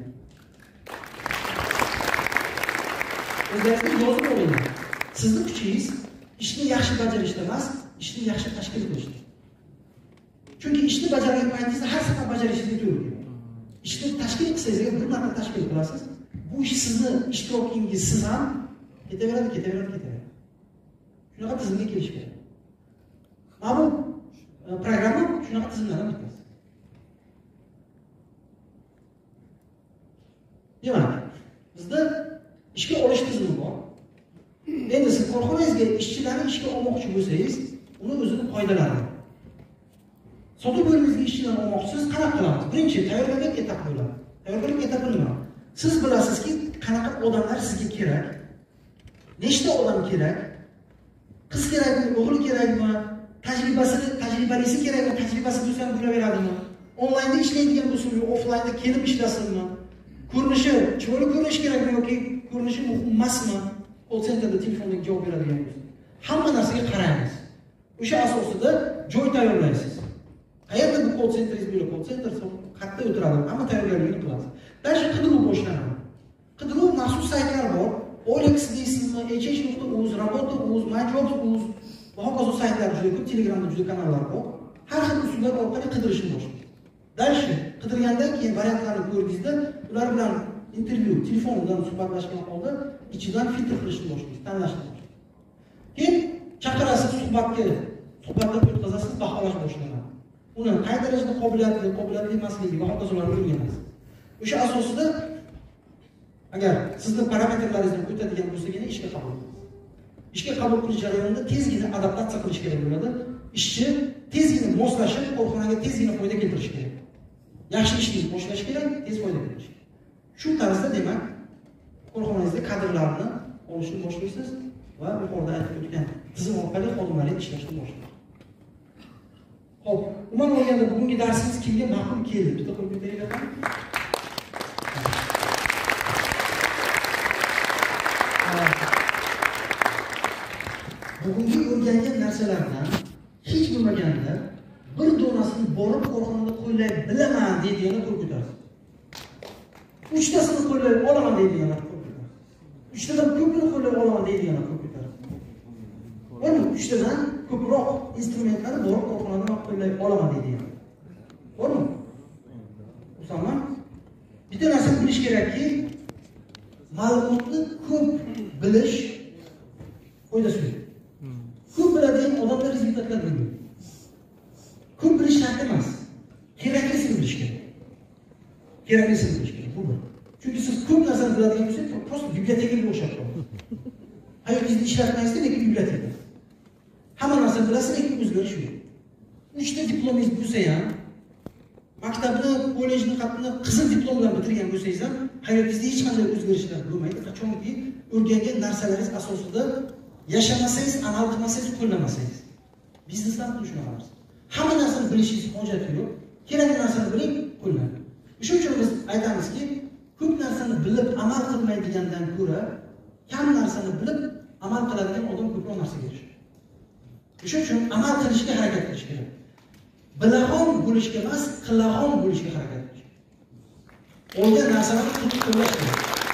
O'zingizga yozib oling. Sizning kuchingiz ishni yaxshi bajarishda emas, ishni yaxshi tashkil qilishda. Chunki ishni bajargan paytingizda har safar bajarishingiz to'g'ri keladi. Ishni tashkil qilsangiz, bir marta tashkil qilasiz. Bu ish sizni ishtirokingiz siz ham ketaveradi, ketaveradi, ketaveradi. Shunaqa tizimga kelish kerak. Mana bu programma shunaqa tizimlardan bittasi. Demak, bizda ishga olish tizimi bor. Endi siz korxonangizga ishchilarni ishga olmoqchi bo'lsangiz, uni o'zining qoidalari bor. Sotuv bo'limingizga ishchilar olmoqchisiz, qanaqa qilamiz? Birinchi tayyorgarlik etapi bo'ladi. Tayyorgarlik etapi nima? Siz bilasizki, qanaqa odamlar sizga kerak? Nechta odam kerak? Qiz kerakmi, o'g'il kerakmi? Tajribasi, tajribalisi kerakmi? Tajribasi bo'lsa ham bo'laveradimi? Onlaynda ishlaydigan bo'lsinmi, offlaynda kelib ishlasinmi? Ko'rinishi, chiroyli ko'rinish kerakmi yoki ko'rinishi muhim emasmi? Call centerda telefonga javob beradigan bo'lsa. Hamma narsaga qaraymiz. O'sha asosida joy tayyorlaysiz. Qayerda bu call centeringiz bo'ladi? Call center qayerda o'tiradi? Hamma tayyorgarlikni qilasiz. Daraja qidiruv boshlanadi. Qidiruv maxsus saytlar bor. O L X deysizmi, H H nuqta uz, Rabota uz, MyJobs uz va hokazo saytlar juda ko'p, Telegramda juda kanallar bor. Har xil usullar orqali qidirishni boshlaysiz. Daraja qidirgandan keyin variantlarni ko'rdingizda, ular bilan intervyu, telefondan suhbatlashgan holda ichidan filtr qilishni boshlaysiz, tanlashni boshlaysiz. Keyin chaqirasiz suhbatga, suhbatni o'tkazasiz, baholash boshlanadi. Uni qay darajada qobiliyatli, qobiliyatli emasligi va hokazolarni o'rganasiz. O'sha asosida agar sizning parametrlaringizdan o'tadigan bo'lsagina ishga qabul qilasiz. Ishga qabul qilish jarayonida tezgina adaptatsiya qilish kerak bo'ladi. Ishchi tezgina moslashib, korxonaga tezgina foyda keltirish kerak. Yaxshi ishni boshlash kerak, tez foyda keltirish kerak. Shu tarzda demak, korxonangizda kadrlarni olishni boshlaysiz va yuqorida aytib o'tgan tizim orqali xodimlarni ishlashni boshlaysiz. Xo'p, umuman olganda bugungi darsimiz kimga ma'qul keldi? Bitta qo'yib o'taylik. Bugungi o'rgangan narsalardan hech bo'lmaganda bir donasini borib korxonada qo'llay bilaman deydiganlar qo'l ko'tarsin. Uchtasini qo'llay olaman deydiganlar qo'l ko'tarsin. uchtadan ko'pini qo'llab olaman deydigan ko'p ko'tarib. Bo'lmi? uchtadan ko'proq instrumentlari bor, korxonadan qo'llab olaman deydigan. Bo'lmi? O'saman bitta narsa bilish kerakki, ma'lumotni ko'p bilish foyda so'z. Ko'p biladigan odamlar rezultatlar bo'ladi. Ko'p bilish shart emas. Keraklisini bilish kerak. Keraklisini bilish kerak. Bu bir. Chunki siz ko'p narsani biladigan bo'lsangiz, prosta bibliotekaga o'xshab qolasiz. Hayotingizni ishlatmaysiz, lekin biblioteka. Hamma narsani bilasiz, lekin o'zgarish yo'q. uchta diplomingiz bo'lsa ham, maktabni, kollejni qatni qizil diplom bilan bitirgan bo'lsangiz ham, hayotingizda hech qanday o'zgarishlar bo'lmaydi. Qachonki o'rgangan narsalaringiz asosida yashamasangiz, amal qilmasangiz, qo'llamasangiz. Biznesdan ham shunaqa narsa. Hamma narsani bilishingiz hojati yo'q. Kerakli narsani biling, qo'llang. Shuning uchun biz aytamizki, ko'p narsani bilib amal qilmaydigandan ko'ra, kam narsani bilib amal qiladigan odam ko'proq narsaga erishadi. Shuning uchun amal qilishga harakat qilish kerak. Bilag'on bo'lishga emas, qilag'on bo'lishga harakat qilish kerak. Olgan narsalarni qilib qo'llash kerak.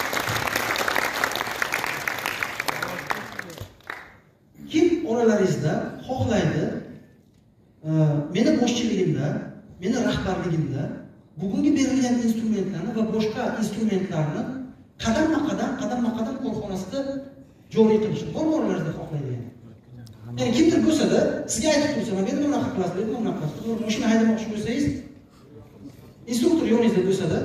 Kim oralaringizda xohlaydi, meni boshchiligimda, meni rahbarligimda bugungi berilgan instrumentlarni va boshqa instrumentlarni qadamma-qadam, qadamma-qadam korxonasida joriy qilishni bor oralaringizda xohlaydigan. Yani kimdir bo'lsa-da, sizga aytib tursa, "Men endi bunaqa qilasiz, endi bunaqa qilasiz." Mashina haydamoqchi bo'lsangiz, instruktor yoningizda bo'lsa-da,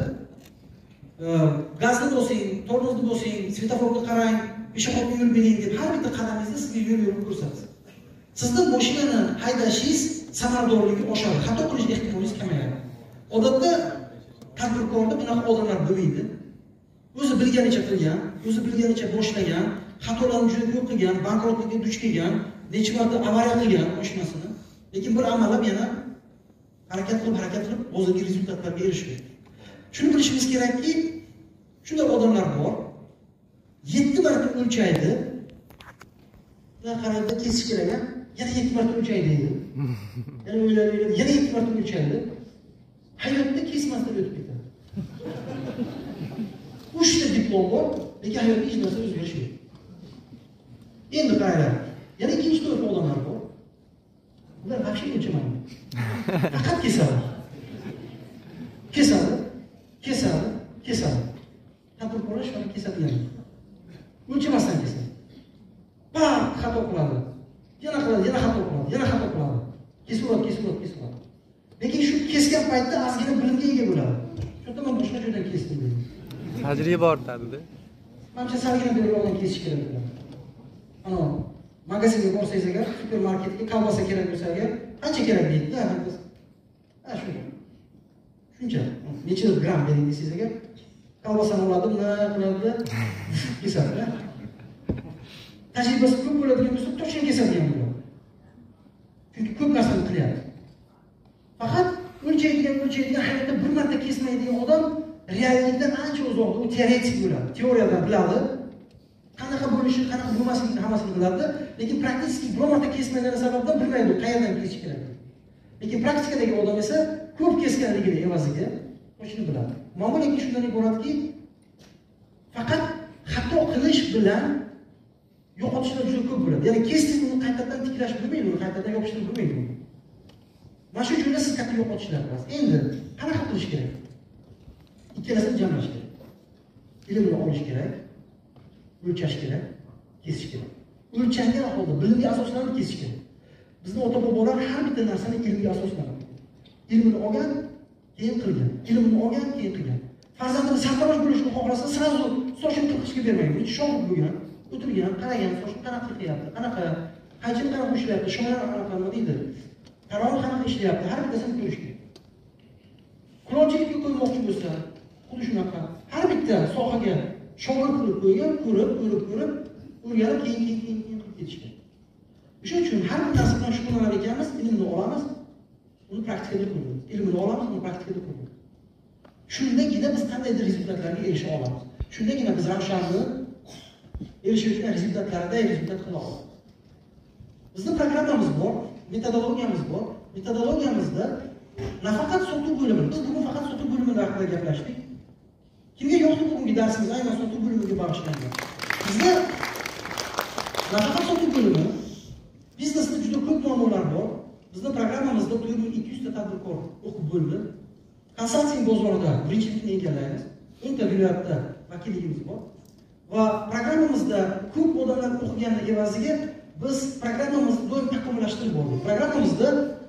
gazni bosing, tormozni bosing, svetoforga qarang, peshobga yo'l bering deb har bitta qadamingizda sizga yo'l yo'l ko'rsatadi. Sizning mashinani haydashingiz samaradorligi oshadi, xato qilish ehtimolingiz kamayadi. Odatda tadbirkorda bunaqa odamlar bo'lmaydi. O'zi bilganicha qilgan, o'zi bilganicha boshlagan, xatolarni juda ko'p qilgan, bankrotlikka duch kelgan, necha marta avariya qilgan mashinasini, lekin bir amallab yana harakat qilib, harakat qilib hozirgi rezultatlarga erishgan. Shuni bilishimiz kerakki, shunday odamlar bor. yetti marta o'lchaydi. Ular qaraydi, kesish kerak, yana yetti marta o'lchaydi deydi. Yana o'yladi, yana yetti marta o'lchaydi. Hayotda kesmasdan o'tib ketadi. uchta diplom bor, lekin hayotda hech narsa o'zgarish yo'q. Endi qaranglar, yana ikkinchi to'rtta odamlar bor. Ular vaqti o'lchamaydi. Faqat kesadi. Kesadi, kesadi, kesadi. Tadbirkorlar shuni kesadilar. O'lchamasdan kesadi. Bam, xato qiladi. Yana qiladi, yana xato qiladi, yana xato qiladi. Kesaveradi, kesaveradi, kesaveradi. Lekin shu kesgan paytda ozgina bilimga ega bo'ladi. Shunda men boshqa joydan kesdim deydi. Tajriba ortadi-da. Manimcha salgina berib kesish kerak bo'ladi. Ana magazinga borsangiz agar, supermarketga kolbasa kerak bo'lsa agar, qancha kerak deydi-da, biz. Ha, shu. Shuncha. Necha gram bering desangiz agar, kolbasani oladi, nima qiladi? Kesadi-da. Tajribasi ko'p bo'ladigan bo'lsa, to'shin kesadigan bo'ladi. Chunki ko'p narsani qilyapti. Faqat o'lchaydigan, o'lchaydigan, hayotda bir marta kesmaydigan odam reallikdan ancha uzoqda, u teoretik bo'ladi. Teoriyadan biladi. Qanaqa bo'lishi, qanaqa bo'lmasligini hammasini biladi, lekin praktik bir marta kesmagani sababdan bilmaydi, qayerdan kesish kerak. Lekin praktikadagi odam esa ko'p kesganligini evaziga o'shini biladi. Muammo lekin shundan iboratki, faqat xato qilish bilan yo'qotishlar juda ko'p bo'ladi. Ya'ni kesdingiz, uni qaytadan tiklash bo'lmaydi, uni qaytadan yopishtirib bo'lmaydi. Mana shu joyda siz katta yo'qotishlar qilasiz. Endi qanaqa qilish kerak? Ikkalasini jamlash kerak. Ilmni olish kerak, o'lchash kerak, kesish kerak. O'lchangan holda bilimga asoslanib kesish kerak. Bizning ota-bobolar har bitta narsani ilmga asoslanib. Ilmini olgan, keyin qilgan. Ilmini olgan, keyin qilgan. Farzandini sartarosh bo'lishni xohlasa, sразу sochini qirqishga bermaydi. Uch shogird bo'lgan, o'tirgan, qaragan, sochini qanaqa qilyapti, qanaqa, qanchani qanaqa ishlayapti, sho'lar qanaqa nima deydi. Qaror qanaqa ishlayapti, har bittasini ko'rish kerak. Qulonchilikka qo'ymoqchi bo'lsa, xuddi shunaqa. Har bitta sohaga shogird qilib qo'ygan, ko'rib, ko'rib, ko'rib, o'rganib, keyin keyin keyin keyin qilib ketish kerak. Shuning uchun har bir narsa bilan shug'ullanar ekanmiz, ilmni olamiz, uni praktikada qo'llaymiz. Ilmni olamiz, uni praktikada qo'llaymiz. Shundagina biz qandaydir rezultatlarga erisha olamiz. Shundagina biz Ravshanni erishayotgan rezultatlarida rezultat qila olamiz. Bizning programmamiz bor, metodologiyamiz bor. Metodologiyamizda nafaqat sotuv bo'limi, biz bugun faqat sotuv bo'limi haqida gaplashdik. Kimga yo'qdi bugungi darsimiz aynan sotuv bo'limiga bag'ishlangan. Bizda nafaqa sotuv bo'limi, biznesda juda ko'p muammolar bor. Bizning programmamizda to'rt ming ikki yuz ta tadbirkor o'qib bo'ldi. Konsalting bozorida birinchilikni egallaymiz. O'nta viloyatda vakilligimiz bor. Va programmamizda ko'p odamlar o'qigani evaziga biz programmamizni doim takomillashtirib bordik. Programmamizda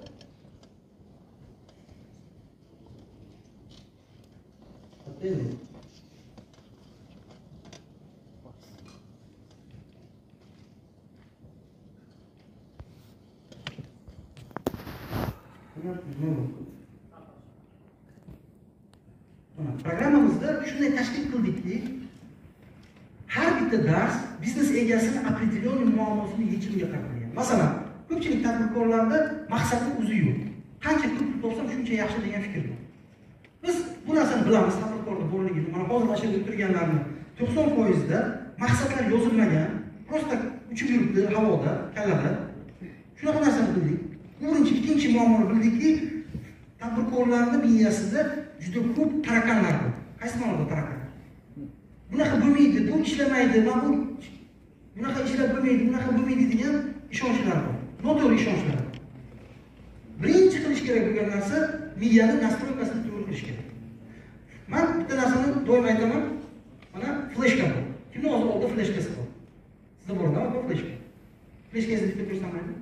Programmamizda shunday tashkil qildikki, har bitta dars biznes egasini определенный muammosini yechimiga qaratilgan. Masalan, ko'pchilik tadbirkorlarda maqsadning o'zi yo'q. Qancha ko'p pul topsam shuncha yaxshi degan fikr bor. Biz bu narsani bilamiz, tadbirkorda borligini. Mana hozir mana shu yerda o'tirganlarni to'qson foiz da maqsadlar yozilmagan, prosta uchib yuribdi havoda, kallada. Shunaqa narsani bildik. Birinchi, ikkinchi muammoni bildikki, tadbirkorlarning miyasida juda ko'p tarakanlar bor. Qaysi ma'noda tarakan? Bunaqa bo'lmaydi, bu ishlamaydi, va bu bunaqa ishlab bo'lmaydi, bunaqa bo'lmaydi degan ishonchlar bor. Noto'g'ri ishonchlar. Birinchi qilish kerak bo'lgan narsa miyani nastroykasini to'g'ri qilish kerak. Men bitta narsani doim aytaman. Mana fleshka bor. Kimning hozir oldida fleshkasi bor? Sizda bormi bu fleshka? Fleshkangizni bitta ko'rsatmaymi?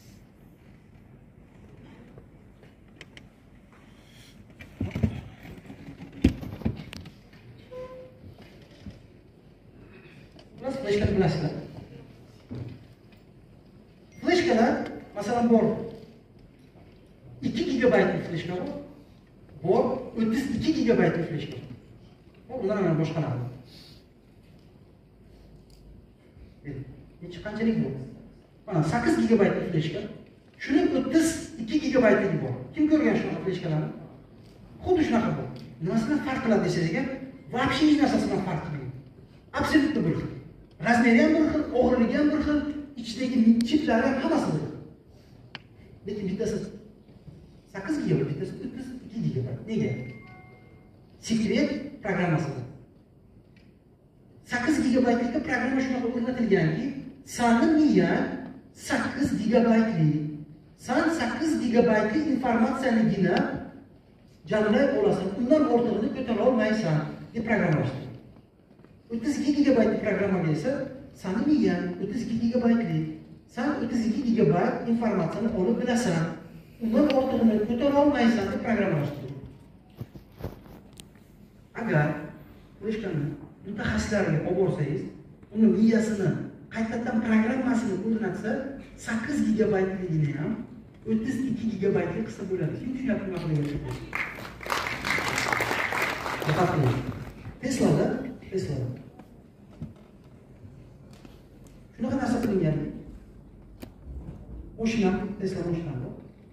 Fleshka bilasizlar. Fleshkalar masalan bor. ikki gigabaytlik fleshka bor. Bor o'ttiz ikki gigabaytlik fleshka. Ular ham boshqalar. Necha qanchalik bu? Mana sakkiz gigabaytlik fleshka. Shuning o'ttiz ikki gigabaytligi bor. Kim ko'rgan shunaqa fleshkalarni? Xuddi shunaqa bor. Nimasidan farq qiladi desangizga, вообще hech narsasidan farq qilmaydi. Absolyutni bir xil. Razmeri ham bir xil, og'irligi ham bir xil, ichidagi chiplari ham hammasi bir xil. Lekin bittasi sakkiz gigabayt, bittasi o'ttiz ikki gigabayt. Nega? Sekret programmasi. sakkiz gigabaytlik programma shunaqa o'rnatilganki, sani miya sakkiz gigabaytli. San sakkiz gigabaytli informatsiyanigina jamlay olasan, undan ortig'ini ko'tara olmaysan deb programmalashtirilgan. o'ttiz ikki gigabaytli programmaga esa sani miya o'ttiz ikki gigabaytli. Sen o'ttiz ikki gigabayt informatsiyani olib bilasan. Undan ortig'ini ko'tara olmaysan deb programmalashtirilgan. Agar fleshkani mutaxassislarga olib borsangiz, uni miyasini qaytadan programmasini o'rnatsa, sakkiz gigabaytligini ham o'ttiz ikki gigabaytga qilsa bo'ladi. Kim tushunyapti nima qilyapti? Diqqat qiling. Teslada, Teslada. Shunaqa narsa qilingan. Mashina, Tesla mashinasi.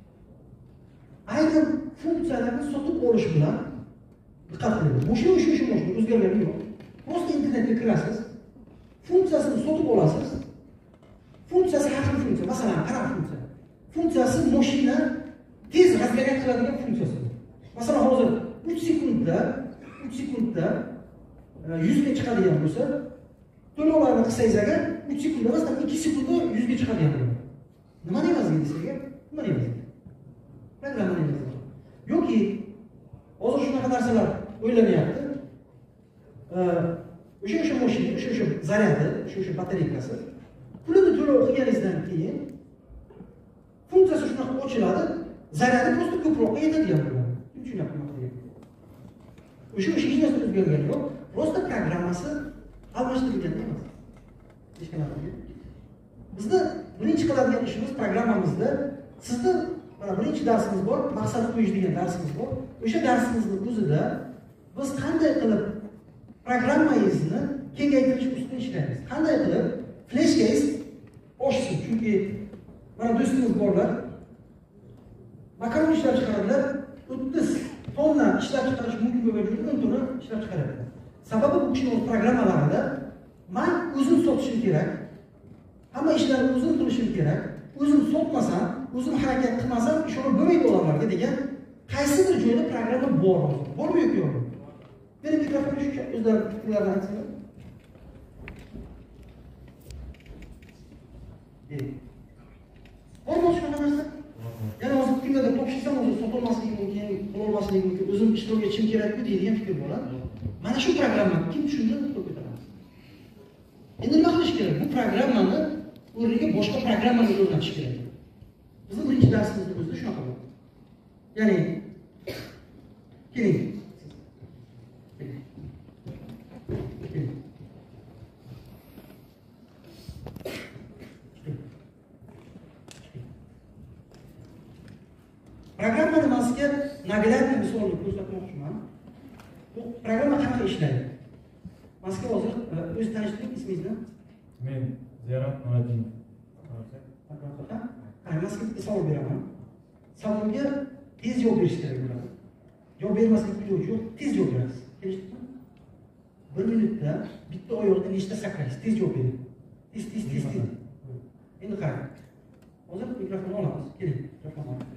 Aynan funksiyalarni sotib olish bilan diqqat qiling. Mashina o'sha o'sha mashina o'zgargani yo'q. Prosta internetga kirasiz, funksiyasini sotib olasiz. Funksiyasi har xil funksiya, masalan, qarang funksiya. Funksiyasi mashina tez razgariyat qiladigan funksiyasi. Masalan, hozir uch sekundda, uch sekundda yuz ga chiqadigan bo'lsa, to'lovlarni qilsangiz agar uch sekundda emas, ikki sekundda yuz ga chiqadigan bo'ladi. Nima deyapsiz desangiz, nima deyapsiz? Programma deyapsiz. Yoki hozir shunaqa narsalar o'ylanyapti. O'sha o'sha mashina, o'sha o'sha zaryadi, o'sha o'sha batareykasi. Pulini to'lab qilganingizdan keyin funksiyasi shunaqa ochiladi, zaryadi prosta ko'proqqa yetadigan bo'ladi. Tushunyapsizmi nima qilyapti? O'sha o'sha hech narsa o'zgargani yo'q, prosta programmasi almashtirilgan emas. Hech qanaqa. Bizda birinchi qiladigan ishimiz programmamizda sizda mana birinchi darsimiz bor, maqsad qo'yish degan darsimiz bor. O'sha darsimizning o'zida biz qanday qilib programmangizni kengaytirish ustida ishlaymiz. Qanday qilib fleshkangiz oshsin. Chunki mana do'stimiz borlar, makaron ishlab chiqaradilar, o'ttiz tonna ishlab chiqarish mumkin bo'lgan joyda o'n tonna ishlab chiqaradilar. Sababi bu kishining programmalarida men o'zim sotishim kerak, hamma ishlarni o'zim qilishim kerak, o'zim sotmasam, o'zim harakat qilmasam ish olib bo'lmaydi odamlarga degan qaysidir joyda programma bor. Bormi yo'qmi? Meni mikrofonni shu o'zlari fikrlarini aytsinlar. olmasligi mumkin. O'zim ishtirok etishim kerak-ku deydigan fikr bo'ladi. Mana shu programmani kim tushundi, to'p ko'taramiz. Endi nima qilish kerak? Bu programmani o'rniga boshqa programmani o'rnatish kerak. Bizning birinchi darsimizda o'zida shunaqa bo'ldi. Ya'ni keling. Programma nimasiga nagadadni misolni ko'rsatmoqchiman. Bu programma qanaqa ishlaydi? Mazkur hozir o'z tanishtiring, ismingizni? Men Ziyorat Murodinov. Ha, mazkur savol beraman. Savolga tez javob berish kerak bo'ladi. Javob bermaslik iloji yo'q, tez javob berasiz. Kelishdimi? bir minutda bitta oyoqda nechta sakraysiz? Tez javob bering. Tez, tez, tez, tez. Endi qarang. Hozir mikrofonni olamiz. Keling, mikrofonni olamiz.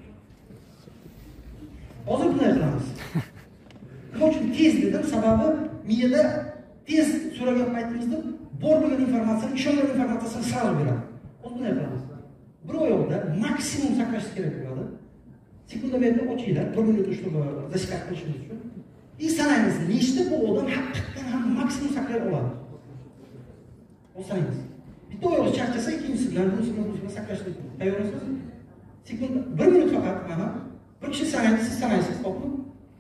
Hozir bunday qilamiz. Nima uchun tez dedim? Sababi miyada tez so'ragan paytimizda bor bo'lgan informatsiyani, ishongan informatsiyani sal beradi. Hozir bunday qilamiz. Bir oyoqda maksimum sakrash kerak bo'ladi. Sekundomerni ochinglar, bir minut чтобы засекать qilishimiz uchun. И sanaymiz, nechta bu odam haqiqatan ham maksimum saklay oladi. O'sangiz. Bitta oyoq charchasa, ikkinchisi bilan, bunisi bilan, bunisi bilan sakrashni tayyormisiz? Sekund, bir minut faqat, mana bir kishi sanaydi, siz sanaysiz, to'g'rimi?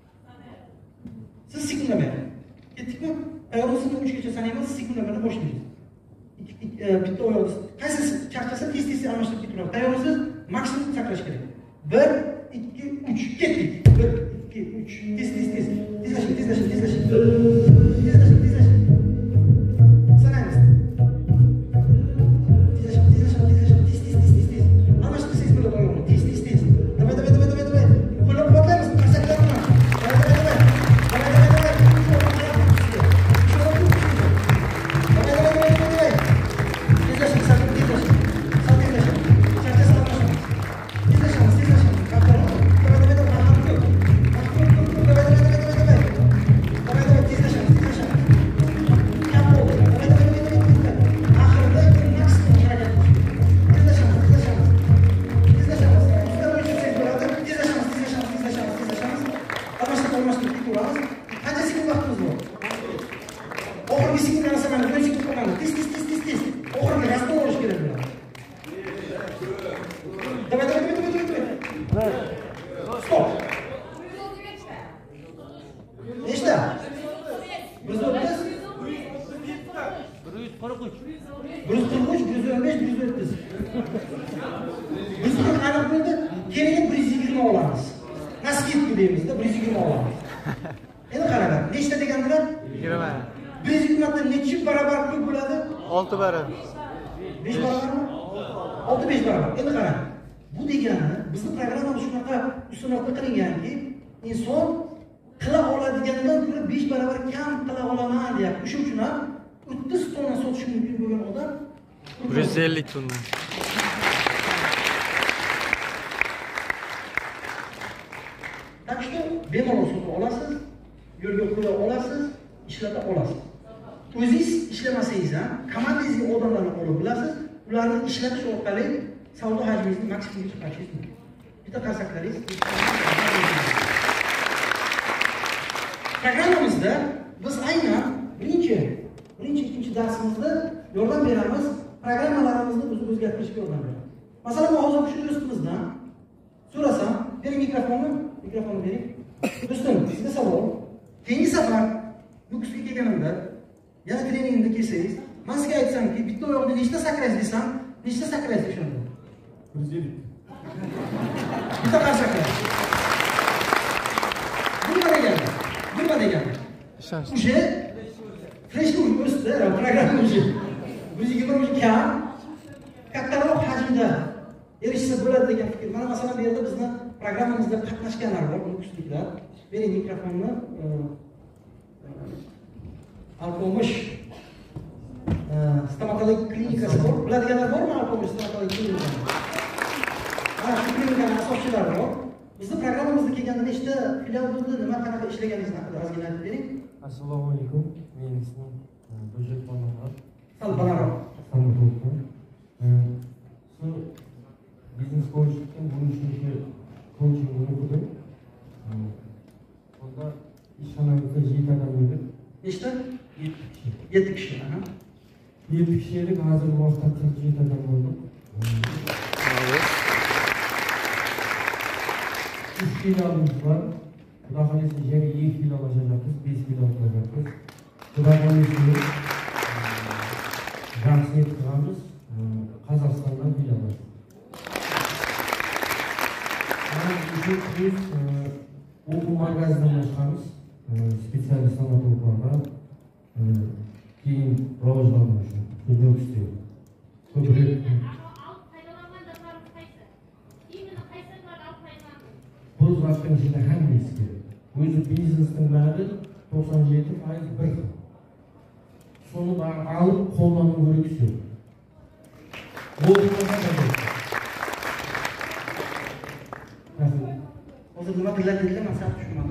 Siz sekundomer. Ketdikmi? Tayyormisiz, uch gacha sanaymiz, sekundomerni boshlaymiz. Bitta oyoq qaysi charchasa tez-tez almashtirib ketaveradi. Tayyormisiz? Maksimum saklash kerak. bir ikki uch ketdik. bir ikki uch tez tez tez. Tezlashing, tezlashing, tezlashing. Tezlashing, tezlashing. Sanaymiz. Tezlashing, tezlashing, tezlashing. Tez tez tez tez tez. Almashtirsangiz bo'ladi oyoqni. Tez tez tez. Davay, davay, davay, davay, davay. Qo'llab-quvvatlaymiz. Qarsaklar bilan. Davay, davay, davay. Davay, davay, davay. Davay, davay, davay, davay. Tezlashing, sakın tezlashing. Sakın tezlashing. Charchasi almashtiramiz. Tezlashamiz, tezlashing. Davay, davay, davay, davay. Davay, davay, davay, davay, davay. Davay, davay, tezlashamiz, tezlashamiz. Kam bo'ldi. Davay, davay, davay, davay. Oxirida maksimum harakat qilamiz. Tezlashamiz, tezlashamiz. Tezlashamiz. Ustidan o'yinchilik bo'ladi. Tezlashamiz, tezlashamiz, tezlashamiz, tezlashamiz. Almashtirib, almashtirib ketaveramiz. Qancha sekund vaqtimiz bor? Oxirgi sekundlarni sanaymiz. o'n sekund qolgandi. Tez, tez, tez, tez, tez. Oxirgi rasmni olish kerak bo'ladi. Davay, davay, davay, davay, davay. Stop. Nechta? bir yuz o'ttiz. bir yuz qirq uch. bir yuz qirq uch, bir yuz o'n besh, bir yuz o'ttiz. bir yuz qirq aniq bo'ldi. Keyin bir yuz yigirma olamiz. Nasketku deymizda, bir yuz yigirma olamiz. Endi qaranglar, nechta degandilar? yigirma. bir yuz yigirma dan nechi barobar ko'p bo'ladi? olti barobar. besh barobarmi? olti besh barobar. Endi qarang. Bu degani bizning programmamiz shunaqa ustunoqli qilinganki, inson qila oladiganidan ko'ra besh barobar kam qila olaman deyapti. Shuning uchun ham o'ttiz tonna sotish mumkin bo'lgan odam bir yuz ellik tonna. Tak что bemalol sotib olasiz, yo'lga qo'ya olasiz, ishlata olasiz. O'zingiz ishlamasangiz ham komandangizga odamlarni olib bilasiz, ularni ishlatish orqali savdo hajmingizni maksimumga chiqarishingiz mumkin. Bitta qarsaklaringiz. Programmamizda biz aynan birinchi, birinchi ikkinchi darsimizda yordam beramiz, programmalarimizni o'zini o'zgartirishga yordam beramiz. Masalan, men hozir shu do'stimizdan so'rasam, bering mikrofonni, mikrofonni bering. Do'stim, sizga savol. Keyingi safar Nukusga kelganimda, yana treningimda kelsangiz, men sizga aytsamki, bitta oyoqda nechta sakraysiz desam, nechta sakraysiz o'shanda? bir yuz ellik. Bitta qarsaklar. Bu nima degani? Bu nima degani? Ishonch. Uje fleshni o'sdi, programma uje. bir yuz yigirma uch kam, kattaroq hajmda erishsa bo'ladi degan fikr. Mana masalan bu yerda bizni programmamizda qatnashganlar bor, nukusliklar. Bering mikrofonni. Alpomish stomatologik klinikasi bor. Biladiganlar bormi Alpomish stomatologik klinikasi? Ha, shu klinikani asoschilari bor. Bizni programmamizda kelganda nechta filial bo'ldi, nima qanaqa ishlaganingizni haqida ozgina aytib bering. Assalomu alaykum. Mening ismim Burjak Xonimov. Sal balandroq. Samto'qdan. Shu biznes coaching bo'yicha coachingni o'qidim. Nechta? yetti kishi. yetti kishi. Aha. yetti kishilik hozirgi vaqtda qirq yetti odam bo'ldik. uch filialimiz bor. Xudo xohlasa yana ikki filial ochacakmiz, besh filial ochacakmiz. Xudo xohlasa jamsiyat qilamiz. Qozog'istondan filial ochamiz. Ana shu o'quv markazidan boshqamiz. Spesialist stomatologlar keyin rivojlanish uchun ko'proq istaydi. Ko'proq bu vaqtning ichida hammasi kerak. O'zi biznesning bari to'qson yetti foiz bir. Soni bari olib qo'llanib o'rgatish. Bu hozir nima qilyaptilar, men sal tushunmadim.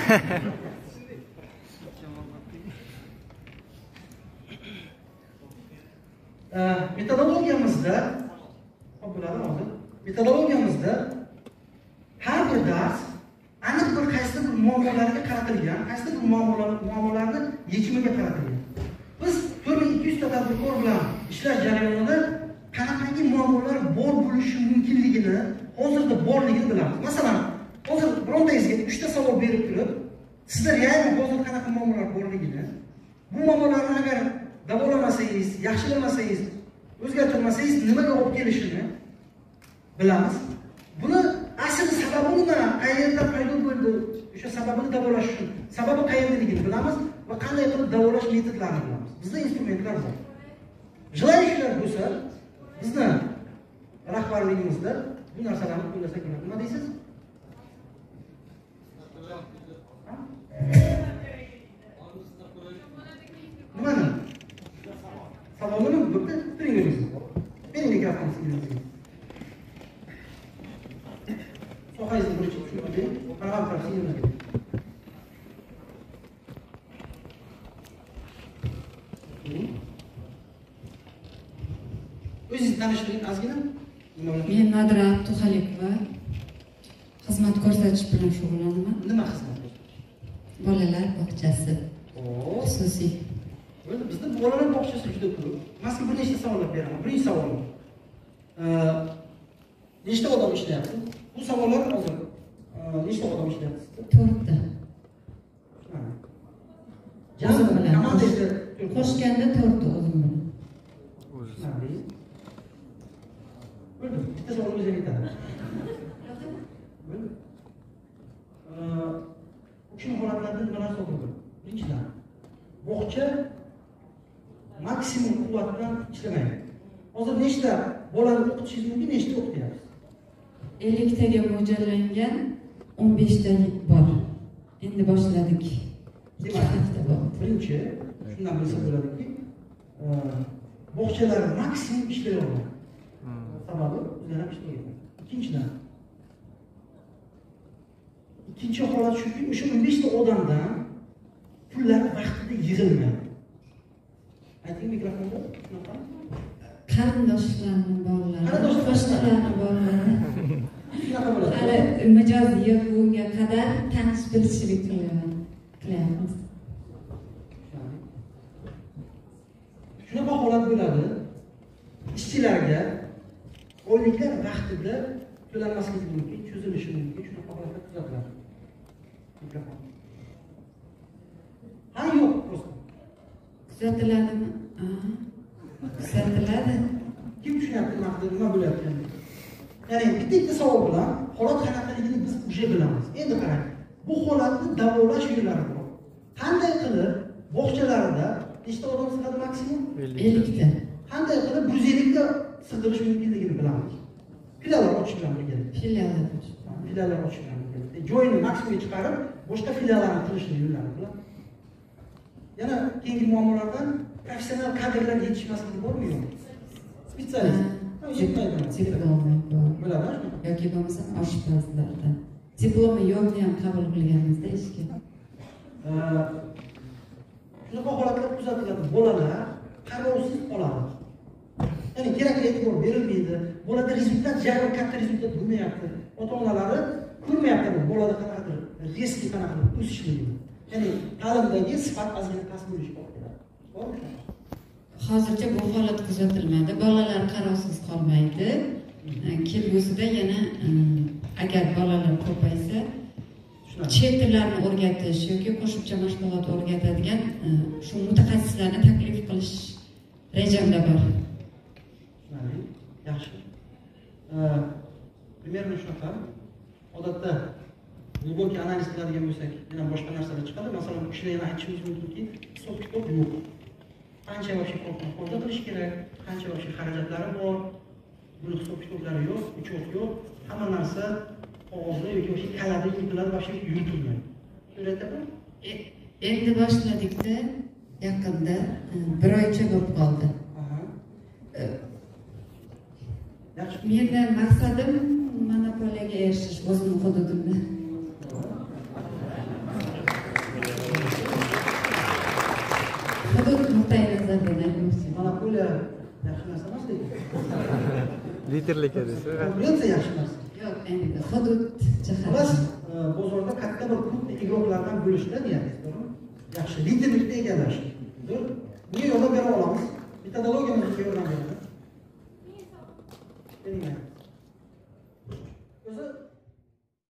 Metodologiyamizda, bo'ladi hozir. Metodologiyamizda har bir dars aniq bir qaysi bir muammolarga qaratilgan, qaysi bir muammolarni yechimiga qaratilgan. Biz to'rt ming ikki yuz ta tadbirkor bilan ishlash jarayonida qanaqangi muammolar bor bo'lishi mumkinligini, hozirda borligini bilamiz. Masalan, hozir birontangizga uchta savol berib turib, sizda real hozir qanaqa muammolar borligini, bu muammolarni agar davolamasangiz, yaxshilamasangiz, o'zgartirmasangiz nimaga olib kelishini bilamiz. Buni asl sababi nima, qayerda paydo bo'ldi, o'sha sababini davolash uchun sababi qayerdaligini bilamiz va qanday qilib davolash metodlarini bilamiz. Bizda instrumentlar bor. Jilayishlar bo'lsa, bizni rahbarligimizda bu narsalarni qo'llasak bo'ladi. Nima deysiz? Nimani? Savolni bitta turingiz. Meni mikrofon sizga. So'qaysiz birinchi tushundim. Qarab qarashingiz. O'zingizni tanishtiring ozgina. Men Nadira Abduxalikova xizmat ko'rsatish bilan shug'ullanaman. Nima xizmat? Bolalar bog'chasi. Oo, xususiy. Bo'ldi, bizda bolalar bog'chasi juda ko'p. Men sizga bir nechta savollar beraman. Birinchi savol. Nechta odam ishlayapti? Bu savollar hozir nechta odam ishlayapti? to'rtta. O'zim bilan. Qo'shganda to'rtta o'zim bilan. Bo'ldi, bitta savol o'ziga yetadi. Uchun holatlarda nimalar sodir bo'ladi? Birinchidan, bog'cha maksimum quvvatdan ishlamaydi. Hozir nechta bolani o'qitishingiz mumkin, nechta o'qityapsiz? ellik taga mo'ljallangan o'n besh ta bor. Endi boshladik. Birinchi, shundan bilsa bo'ladiki, bog'chalar maksimum ishlay oladi. Sababi o'zlari ham ishlaydi. Ikkinchidan, ikkinchi holat shuki, o'sha o'n besh ta odamdan pullar vaqtida yig'ilmaydi. Ayting mikrofonda, shunaqa. Qarindoshlarning bolalari, qo'shnilarning bolalari. Shunaqa bo'ladi. Hali mijozi yo'q bunga qadar tanish bilishlik qilyapmiz. Shunaqa holat bo'ladi. Ishchilarga oyliklar vaqtida to'lanmasligi mumkin, cho'zilishi mumkin, shunaqa holatlar kuzatiladi. Mikrofon. Ha, yo'q, просто. Kuzatiladimi? Kuzatiladi. Kim tushunyapti maqsad nima bo'lyapti? Ya'ni bitta savol bilan holat qanaqaligini biz уже bilamiz. Endi qarang, bu holatni davolash yo'llari bor. Qanday qilib bog'chalarida nechta odam sig'adi maksimum? ellik ta. Qanday qilib bir yuz ellik ta sig'dirish mumkinligini bilamiz. Filiallar ochish bilan birga. Filiallar. Filiallar ochish bilan birga. Joyni maksimumga chiqarib, boshqa filiallarni qilishni yo'llari bilan. Yana keyingi muammolardan professional kadrlar yetishmasligi bormi yo'qmi? Spetsialist. Diplomi bor. Bo'ladi. Yoki bo'lmasa oshpazlarda. Diplomi yo'qni ham qabul qilganimizda ishga. Shunaqa holatlar kuzatiladi. Bolalar qarovsiz qoladi. Ya'ni kerakli e'tibor berilmaydi. Bolada rezultat, jami katta rezultat bo'lmayapti. Ota-onalari ko'rmayapti bolada qanaqadir riski qanaqadir o'sishligini. Ya'ni ta'limdagi sifat ozgina past bo'lishi kerak. To'g'rimi? Hozircha bu holat kuzatilmadi. Bolalar qarovsiz qolmaydi. Kelgusida yana agar bolalar ko'paysa, chet tillarini o'rgatish yoki qo'shimcha mashg'ulot o'rgatadigan shu mutaxassislarni taklif qilish rejamda bor. Yaxshi. Примерно shunaqa. Odatda globokий analiz qiladigan bo'lsak, yana boshqa narsalar chiqadi. Masalan, kishilarga aytishimiz mumkinki, hisob kitob yo'q. Qancha vaqt qo'lda qilish kerak, qancha vaqt xarajatlari bor, buni hisob kitoblari yo'q, uchot yo'q, hamma narsa qog'ozda yoki o'sha kalada yuritiladi, boshqa yuritilmaydi. To'g'rimi? Endi boshladikda yaqinda bir oycha bo'lib qoldi. Yaxshi. Mening maqsadim monopoliyaga erishish o'zimning hududimda. Hudud nuqtai nazaridan aytmoqchiman. Monopoliya yaxshi narsa emas lekin. Liderlik edasiz. Konkurensiya yaxshi narsa. Yo'q, endi hudud Xullas, jihatdan. bozorda katta bir klubni egalaridan bo'lishda niyat, to'g'rimi? Yaxshi liderlikni egallash. To'g'ri? Bunga yordam bera olamiz. Metodologiyamizga yordam beramiz.